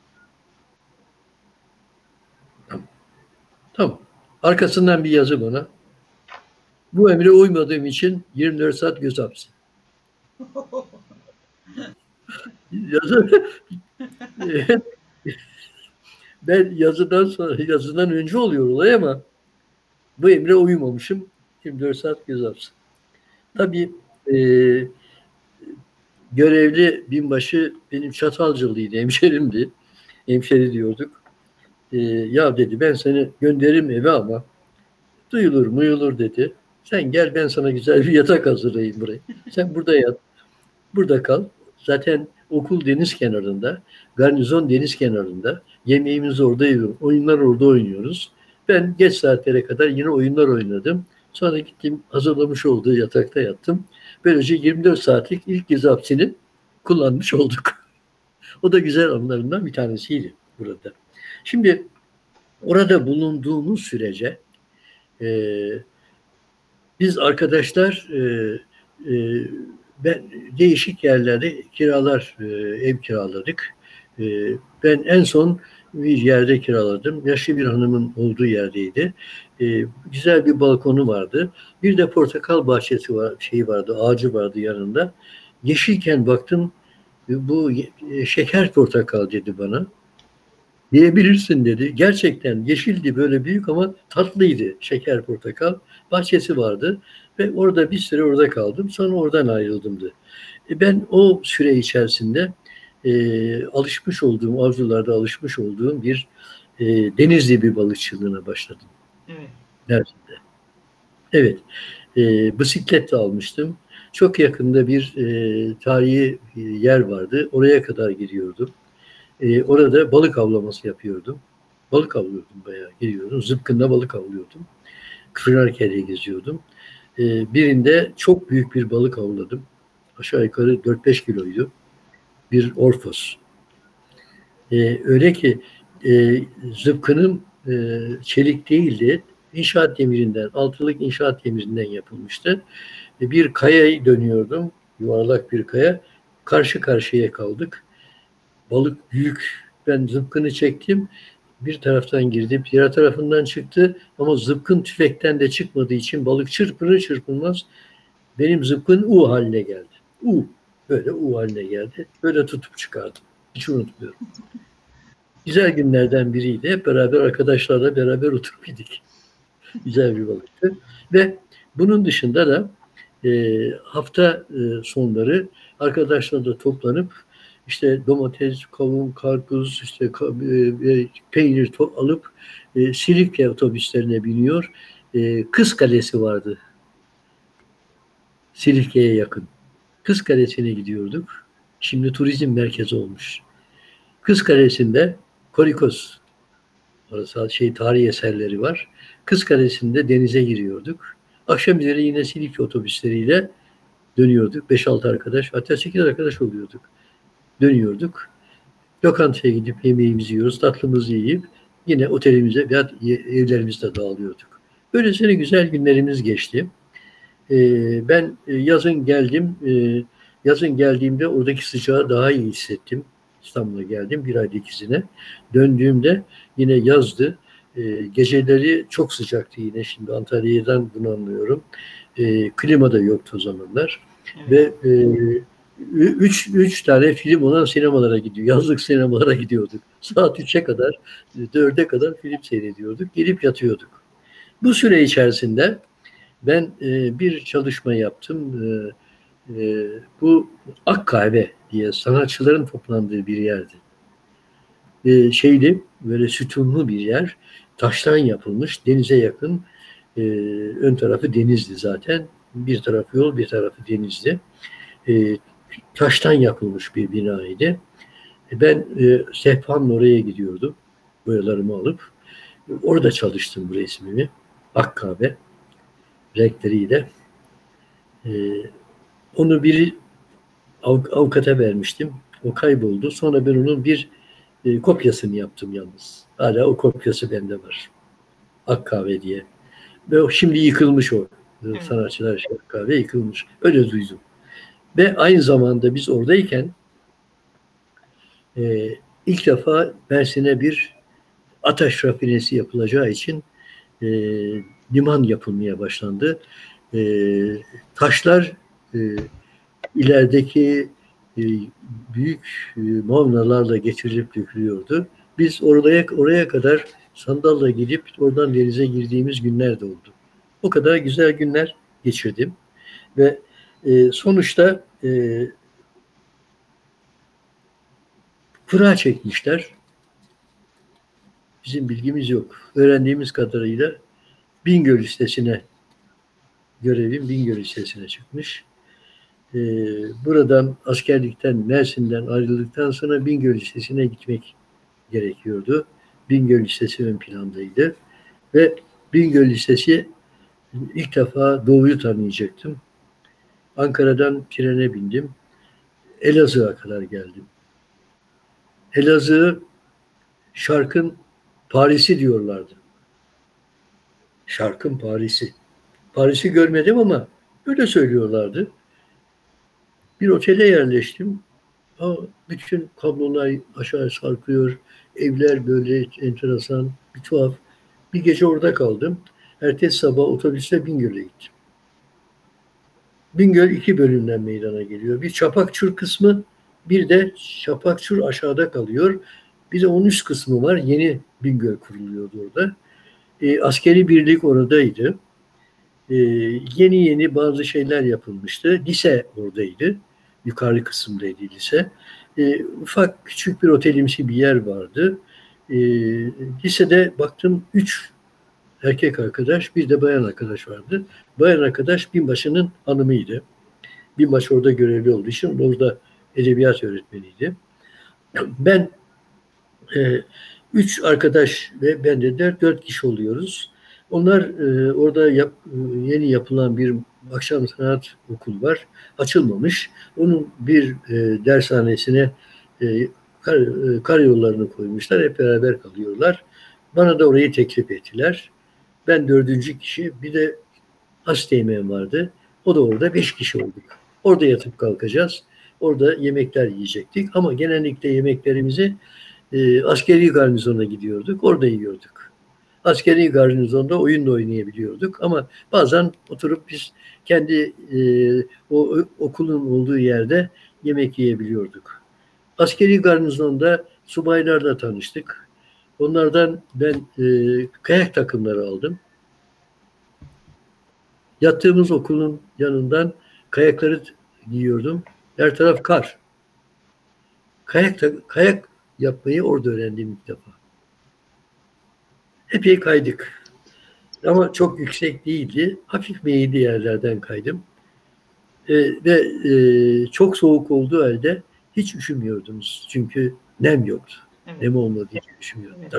Speaker 2: Tamam. Tamam. Arkasından bir yazı bana. Bu emre uymadığım için yirmi dört saat göz hapsi. Yazı ben yazıdan sonra, yazıdan önce oluyor olay ama bu emre uymamışım. yirmi dört saat göz hapsi. Tabii e, görevli binbaşı benim Çatalcalıydı, hemşerimdi. Hemşeri diyorduk. E, ya dedi, ben seni gönderirim eve ama duyulur muyulur dedi. Sen gel, ben sana güzel bir yatak hazırlayayım buraya. Sen burada yat. Burada kal. Zaten okul deniz kenarında. Garnizon deniz kenarında. Yemeğimizi orada yiyoruz. Oyunlar orada oynuyoruz. Ben geç saatlere kadar yine oyunlar oynadım. Sonra gittim, hazırlamış olduğu yatakta yattım. Böylece yirmi dört saatlik ilk gezi hapsini kullanmış olduk. O da güzel anılarından bir tanesiydi burada. Şimdi orada bulunduğumuz sürece e, biz arkadaşlar e, e, ben değişik yerlerde kiralar, e, ev kiraladık. E, ben en son bir yerde kiraladım. Yaşlı bir hanımın olduğu yerdeydi. E, güzel bir balkonu vardı. Bir de portakal bahçesi var, şeyi vardı, ağacı vardı yanında. Yeşilken baktım, bu e, şeker portakal dedi bana. Yiyebilirsin dedi. Gerçekten yeşildi, böyle büyük ama tatlıydı şeker portakal. Bahçesi vardı ve orada bir süre orada kaldım. Sonra oradan ayrıldımdı. E ben o süre içerisinde e, alışmış olduğum, avcılarda alışmış olduğum bir e, denizli bir balıkçılığına başladım.
Speaker 1: Evet.
Speaker 2: Mersin'de. Evet. E, bisiklet de almıştım. Çok yakında bir e, tarihi yer vardı. Oraya kadar gidiyordum. Ee, orada balık avlaması yapıyordum. Balık avlıyordum bayağı. Gidiyordum. Zıpkınla balık avlıyordum. Kırnarkele'ye geziyordum. Ee, birinde çok büyük bir balık avladım. Aşağı yukarı dört beş kiloydu. Bir orfos. Ee, öyle ki e, zıpkınım e, çelik değildi. İnşaat demirinden, altılık inşaat demirinden yapılmıştı. E, bir kayayı dönüyordum. Yuvarlak bir kaya. Karşı karşıya kaldık. Balık büyük. Ben zıpkını çektim. Bir taraftan girdi, diğer tarafından çıktı. Ama zıpkın tüfekten de çıkmadığı için balık çırpınır çırpınmaz benim zıpkın U haline geldi. U. Böyle U haline geldi. Böyle tutup çıkardım. Hiç unutmuyorum. Güzel günlerden biriydi. Hep beraber arkadaşlarla beraber oturup yedik. Güzel bir balıktı. Ve bunun dışında da e, hafta e, sonları arkadaşlarla toplanıp işte domates, kavun, karpuz, işte e, peynir alıp e, Silifke otobüslerine biniyor. E, Kız Kalesi vardı. Silifke'ye yakın. Kız Kalesi'ne gidiyorduk. Şimdi turizm merkezi olmuş. Kız Kalesi'nde Korikos Orası şey tarihi eserleri var. Kız Kalesi'nde denize giriyorduk. Akşam üzeri yine Silifke otobüsleriyle dönüyorduk. beş altı arkadaş, hatta sekiz arkadaş oluyorduk. Dönüyorduk. Lokantaya gidip yemeğimizi yiyoruz, tatlımızı yiyip yine otelimize veya evlerimizde dağılıyorduk. Böylesine güzel günlerimiz geçti. Ee, ben yazın geldim. Ee, yazın geldiğimde oradaki sıcağı daha iyi hissettim. İstanbul'a geldim bir aylık izine. Döndüğümde yine yazdı. Ee, geceleri çok sıcaktı yine. Şimdi Antalya'dan bunu anlıyorum. Ee, klima da yoktu o zamanlar. Evet. Ve e, üç, üç tane film olan sinemalara gidiyor. Yazlık sinemalara gidiyorduk. Saat üçe kadar, dörde kadar film seyrediyorduk. Gelip yatıyorduk. Bu süre içerisinde ben e, bir çalışma yaptım. E, e, bu Ak Kahve diye sanatçıların toplandığı bir yerdi. E, şeydi, böyle sütunlu bir yer. Taştan yapılmış, denize yakın. E, ön tarafı denizdi zaten. Bir tarafı yol, bir tarafı denizdi. E, taştan yapılmış bir binaydı. E, ben e, sehpamla oraya gidiyordum. Boyalarımı alıp. Orada çalıştım bu resmimi. Ak Kahve renkleriyle. Ee, onu bir av, avukata vermiştim. O kayboldu. Sonra ben onun bir e, kopyasını yaptım yalnız. Hala o kopyası bende var. Ak Kahve diye. Ve o, şimdi yıkılmış o. Evet. Sanatçılar şey, Ak Kahve yıkılmış. Öyle duydum. Ve aynı zamanda biz oradayken e, ilk defa Mersin'e bir Ataş rafinesi yapılacağı için e, liman yapılmaya başlandı. E, taşlar e, ilerideki e, büyük e, mavnalarla geçirilip dökülüyordu. Biz oraya oraya kadar sandalla gidip oradan denize girdiğimiz günler de oldu. O kadar güzel günler geçirdim ve e, sonuçta e, kura çekmişler. Bizim bilgimiz yok. Öğrendiğimiz kadarıyla Bingöl listesine görevim Bingöl listesine çıkmış. Ee, buradan askerlikten, Mersin'den ayrıldıktan sonra Bingöl Lisesi'ne gitmek gerekiyordu. Bingöl Lisesi ön plandaydı. Ve Bingöl Lisesi ilk defa Doğu'yu tanıyacaktım. Ankara'dan trene bindim. Elazığ'a kadar geldim. Elazığ şarkın Paris'i diyorlardı. Şarkın Paris'i. Paris'i görmedim ama öyle söylüyorlardı. Bir otele yerleştim. Ha, bütün kablolar aşağı sarkıyor. Evler böyle enteresan, bir tuhaf. Bir gece orada kaldım. Ertesi sabah otobüsle Bingöl'e gittim. Bingöl iki bölümden meydana geliyor. Bir Çapakçur kısmı, bir de Çapakçur aşağıda kalıyor. Bir de onun üst kısmı var. Yeni Bingöl kuruluyordu orada. E, askeri birlik oradaydı. E, yeni yeni bazı şeyler yapılmıştı. Lise oradaydı. Yukarı kısımdaydı lise. E, ufak küçük bir otelimsi bir yer vardı. E, lisede baktım üç erkek arkadaş, bir de bayan arkadaş vardı. Bayan arkadaş binbaşının hanımıydı. Binbaşı orada görevli olduğu için orada edebiyat öğretmeniydi. Ben e, üç arkadaş ve ben de dört kişi oluyoruz. Onlar e, orada yap, yeni yapılan bir akşam sanat okulu var. Açılmamış. Onun bir e, dershanesine e, kar, e, karayollarını koymuşlar. Hep beraber kalıyorlar. Bana da orayı teklif ettiler. Ben dördüncü kişi. Bir de Hasteğmen vardı. O da orada beş kişi olduk. Orada yatıp kalkacağız. Orada yemekler yiyecektik. Ama genellikle yemeklerimizi e, askeri garnizona gidiyorduk. Orada yiyorduk. Askeri garnizonda oyun da oynayabiliyorduk. Ama bazen oturup biz kendi e, o okulun olduğu yerde yemek yiyebiliyorduk. Askeri garnizonda subaylarla tanıştık. Onlardan ben e, kayak takımları aldım. Yattığımız okulun yanından kayakları giyiyordum. Her taraf kar. Kayak, kayak yapmayı orada öğrendim ilk defa. Epey kaydık. Ama çok yüksek değildi. Hafif meyilli yerlerden kaydım. E, ve e, çok soğuk olduğu halde hiç üşümüyordunuz. Çünkü nem yoktu. Evet. Nem olmadığı için üşümüyordum. Evet. Tabii.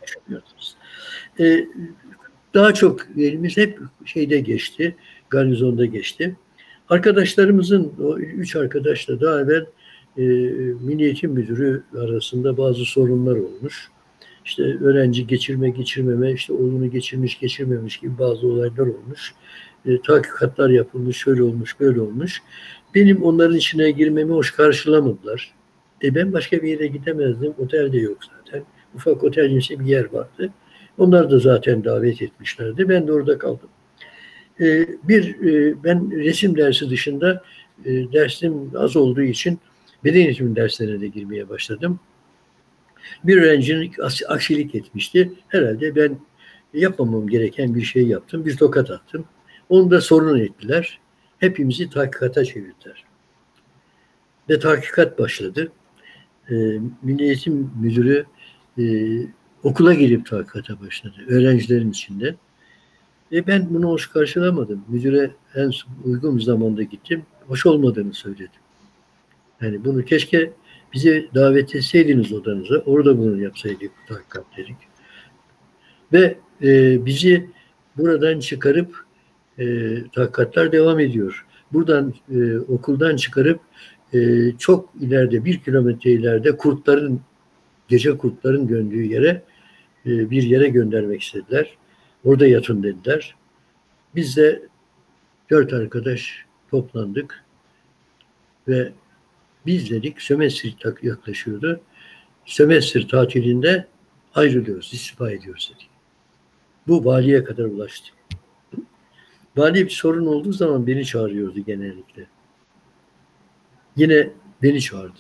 Speaker 2: düşünüyordunuz. E, daha çok elimiz hep şeyde geçti, garnizonda geçti. Arkadaşlarımızın, o üç arkadaşla daha evvel e, Milli Eğitim Müdürü arasında bazı sorunlar olmuş. İşte öğrenci geçirme geçirmeme, işte oğlunu geçirmiş geçirmemiş gibi bazı olaylar olmuş. E, tahkikatlar yapılmış, şöyle olmuş, böyle olmuş. Benim onların içine girmemi hoş karşılamadılar. E ben başka bir yere gidemezdim. Otel de yok zaten. Ufak otelimsi bir yer vardı. Onlar da zaten davet etmişlerdi. Ben de orada kaldım. E, bir e, ben resim dersi dışında e, dersim az olduğu için beden eğitimi derslerine de girmeye başladım. Bir öğrencinin aksilik etmişti. Herhalde ben yapmamam gereken bir şey yaptım. Bir tokat attım. Onu da sorun ettiler. Hepimizi tahkikata çevirdiler. Ve tahkikat başladı. E, Milli Eğitim Müdürü e, okula gelip tahkikata başladı. Öğrencilerin içinde. E ben bunu hoş karşılamadım. Müdüre en uygun zamanda gittim. Hoş olmadığını söyledim. Yani bunu keşke bizi davet etseydiniz odanıza. Orada bunu yapsaydık, tahkikat dedik. Ve e, bizi buradan çıkarıp e, tahkikatlar devam ediyor. Buradan e, okuldan çıkarıp e, çok ileride, bir kilometre ileride kurtların, gece kurtların döndüğü yere e, bir yere göndermek istediler. Orada yatın dediler. Biz de dört arkadaş toplandık ve biz dedik sömestr yaklaşıyordu. Sömestr tatilinde ayrılıyoruz, istifa ediyoruz dedik. Bu valiye kadar ulaştı. Vali bir sorun olduğu zaman beni çağırıyordu genellikle. Yine beni çağırdı.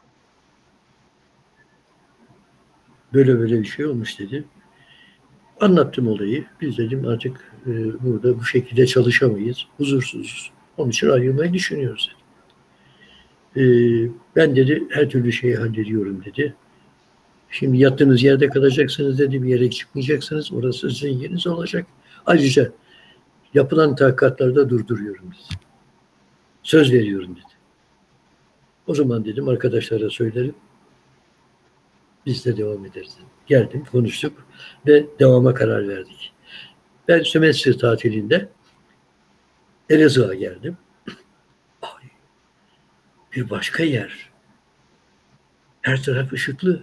Speaker 2: Böyle böyle bir şey olmuş dedi. Anlattım olayı. Biz dedim artık e, burada bu şekilde çalışamayız. Huzursuzuz. Onun için ayrılmayı düşünüyoruz dedi. E, ben dedi her türlü şeyi hallediyorum dedi. Şimdi yattığınız yerde kalacaksınız dedi. Bir yere çıkmayacaksınız. Orası sizin yeriniz olacak. Ayrıca yapılan tahkikatları da durduruyorum dedi. Söz veriyorum dedi. O zaman dedim arkadaşlara söylerim. Biz de devam ederiz. Geldim, konuştuk ve devama karar verdik. Ben sömestr tatilinde Elazığ'a geldim. Ay, bir başka yer. Her taraf ışıklı.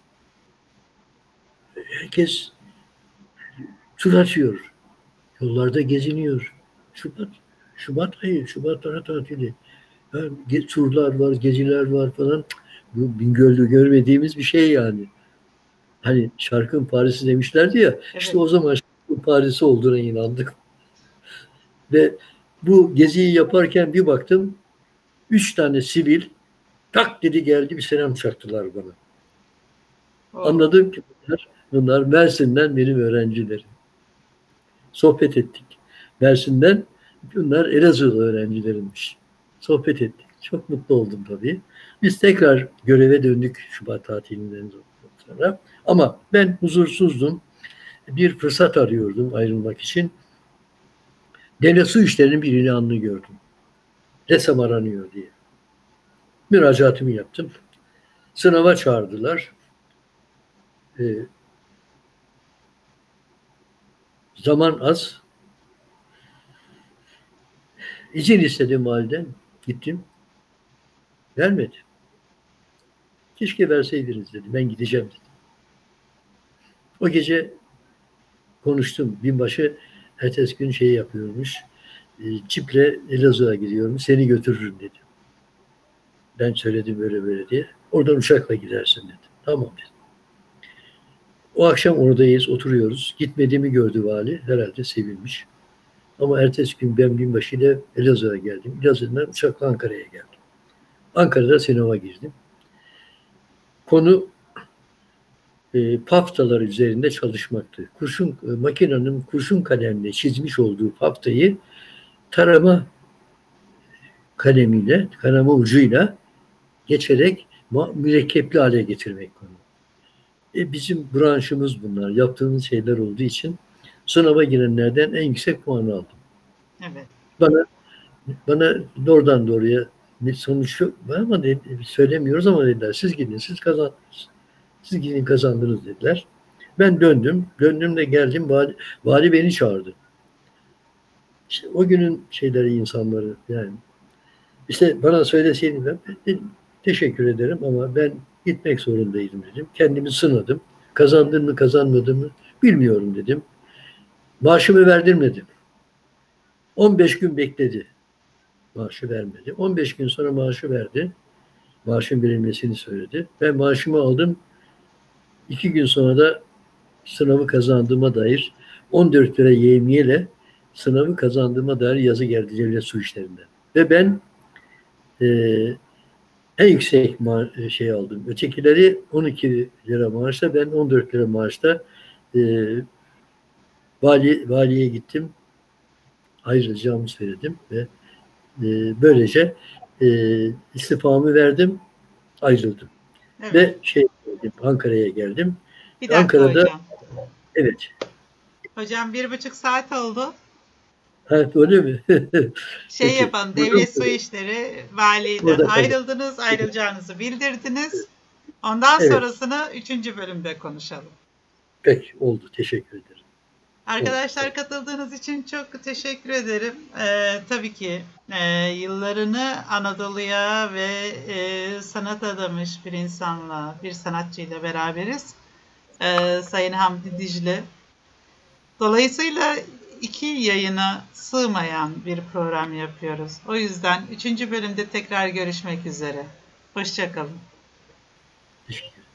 Speaker 2: Herkes tur atıyor. Yollarda geziniyor. Şubat, Şubat ayı, Şubat ayı tatili. Yani, turlar var, geziler var falan. Bu Bingöl'de görmediğimiz bir şey yani. Hani şarkın Paris'i demişlerdi ya, evet. İşte o zaman şarkın Paris'i olduğuna inandık. Ve bu geziyi yaparken bir baktım, üç tane sivil tak dedi geldi bir selam çaktılar bana. Oh. Anladım ki bunlar, bunlar Mersin'den benim öğrencilerim. Sohbet ettik. Mersin'den bunlar Elazığlı öğrencilerimmiş. Sohbet ettik. Çok mutlu oldum tabii. Biz tekrar göreve döndük Şubat tatilinden sonra. Ama ben huzursuzdum. Bir fırsat arıyordum ayrılmak için. Devlet Su İşleri'nin bir ilanını gördüm. Ressam aranıyor diye. Müracaatımı yaptım. Sınava çağırdılar. Ee, zaman az. İzin istedim validen. Gittim. Vermedi. Keşke verseydiniz dedi. Ben gideceğim dedi. O gece konuştum. Binbaşı ertesi gün şey yapıyormuş. E, çiple Elazığ'a gidiyorum. Seni götürürüm dedi. Ben söyledim böyle böyle diye. Oradan uçakla gidersin dedi. Tamam dedi. O akşam oradayız, oturuyoruz. Gitmediğimi gördü vali. Herhalde sevinmiş. Ama ertesi gün ben binbaşı ile Elazığ'a geldim. Elazığ'dan uçakla Ankara'ya geldim. Ankara'da sınava girdim. Konu e, paftalar üzerinde çalışmaktı. Kurşun, e, makinenin kurşun kalemle çizmiş olduğu paftayı tarama kalemiyle, tarama ucuyla geçerek mürekkepli hale getirmek konu. E, bizim branşımız bunlar. Yaptığımız şeyler olduğu için sınava girenlerden en yüksek puanı aldım.
Speaker 1: Evet.
Speaker 2: Bana bana doğrudan doğruya bir sonuç yok ama dedi, söylemiyoruz ama dediler siz gidin siz kazandınız. Siz gidin kazandınız dediler. Ben döndüm. Döndüm de geldim. Vali, vali beni çağırdı. İşte o günün şeyleri, insanları yani. İşte bana söyleseydin ben dedim, teşekkür ederim ama ben gitmek zorundaydım dedim. Kendimi sınadım. Kazandım mı kazanmadım mı bilmiyorum dedim. Maaşımı verdirmedim. on beş gün bekledi. Maaşı vermedi. on beş gün sonra maaşı verdi. Maaşın verilmesini söyledi. Ben maaşımı aldım. İki gün sonra da sınavı kazandığıma dair on dört lira yevmiyeyle sınavı kazandığıma dair yazı geldi devlet su işlerinden. Ve ben e, en yüksek ma- şey aldım. Ötekileri on iki lira maaşla, ben on dört lira maaşla e, vali, valiye gittim. Ayrılacağımı söyledim ve e, böylece e, istifamı verdim, ayrıldım.
Speaker 1: Evet.
Speaker 2: Ve şey Ankara'ya geldim.
Speaker 1: Bir dakika
Speaker 2: Ankara'da
Speaker 1: hocam.
Speaker 2: evet.
Speaker 1: Hocam bir buçuk saat oldu.
Speaker 2: Ha, öyle mi?
Speaker 1: Şey
Speaker 2: Peki.
Speaker 1: yapalım,
Speaker 2: Burada,
Speaker 1: devlet su işleri validen
Speaker 2: burada kalın.
Speaker 1: ayrıldınız, ayrılacağınızı bildirdiniz. Ondan
Speaker 2: Evet.
Speaker 1: sonrasını üçüncü bölümde konuşalım.
Speaker 2: Peki, oldu. Teşekkür ederim.
Speaker 1: Arkadaşlar
Speaker 2: Oldu.
Speaker 1: katıldığınız için çok teşekkür ederim. Ee, tabii ki e, yıllarını Anadolu'ya ve e, sanat adamış bir insanla, bir sanatçıyla beraberiz. Ee, Sayın Hamdi Dicle. Dolayısıyla iki yayına sığmayan bir program yapıyoruz. O yüzden üçüncü bölümde tekrar görüşmek üzere. Hoşça kalın.
Speaker 2: Teşekkür ederim.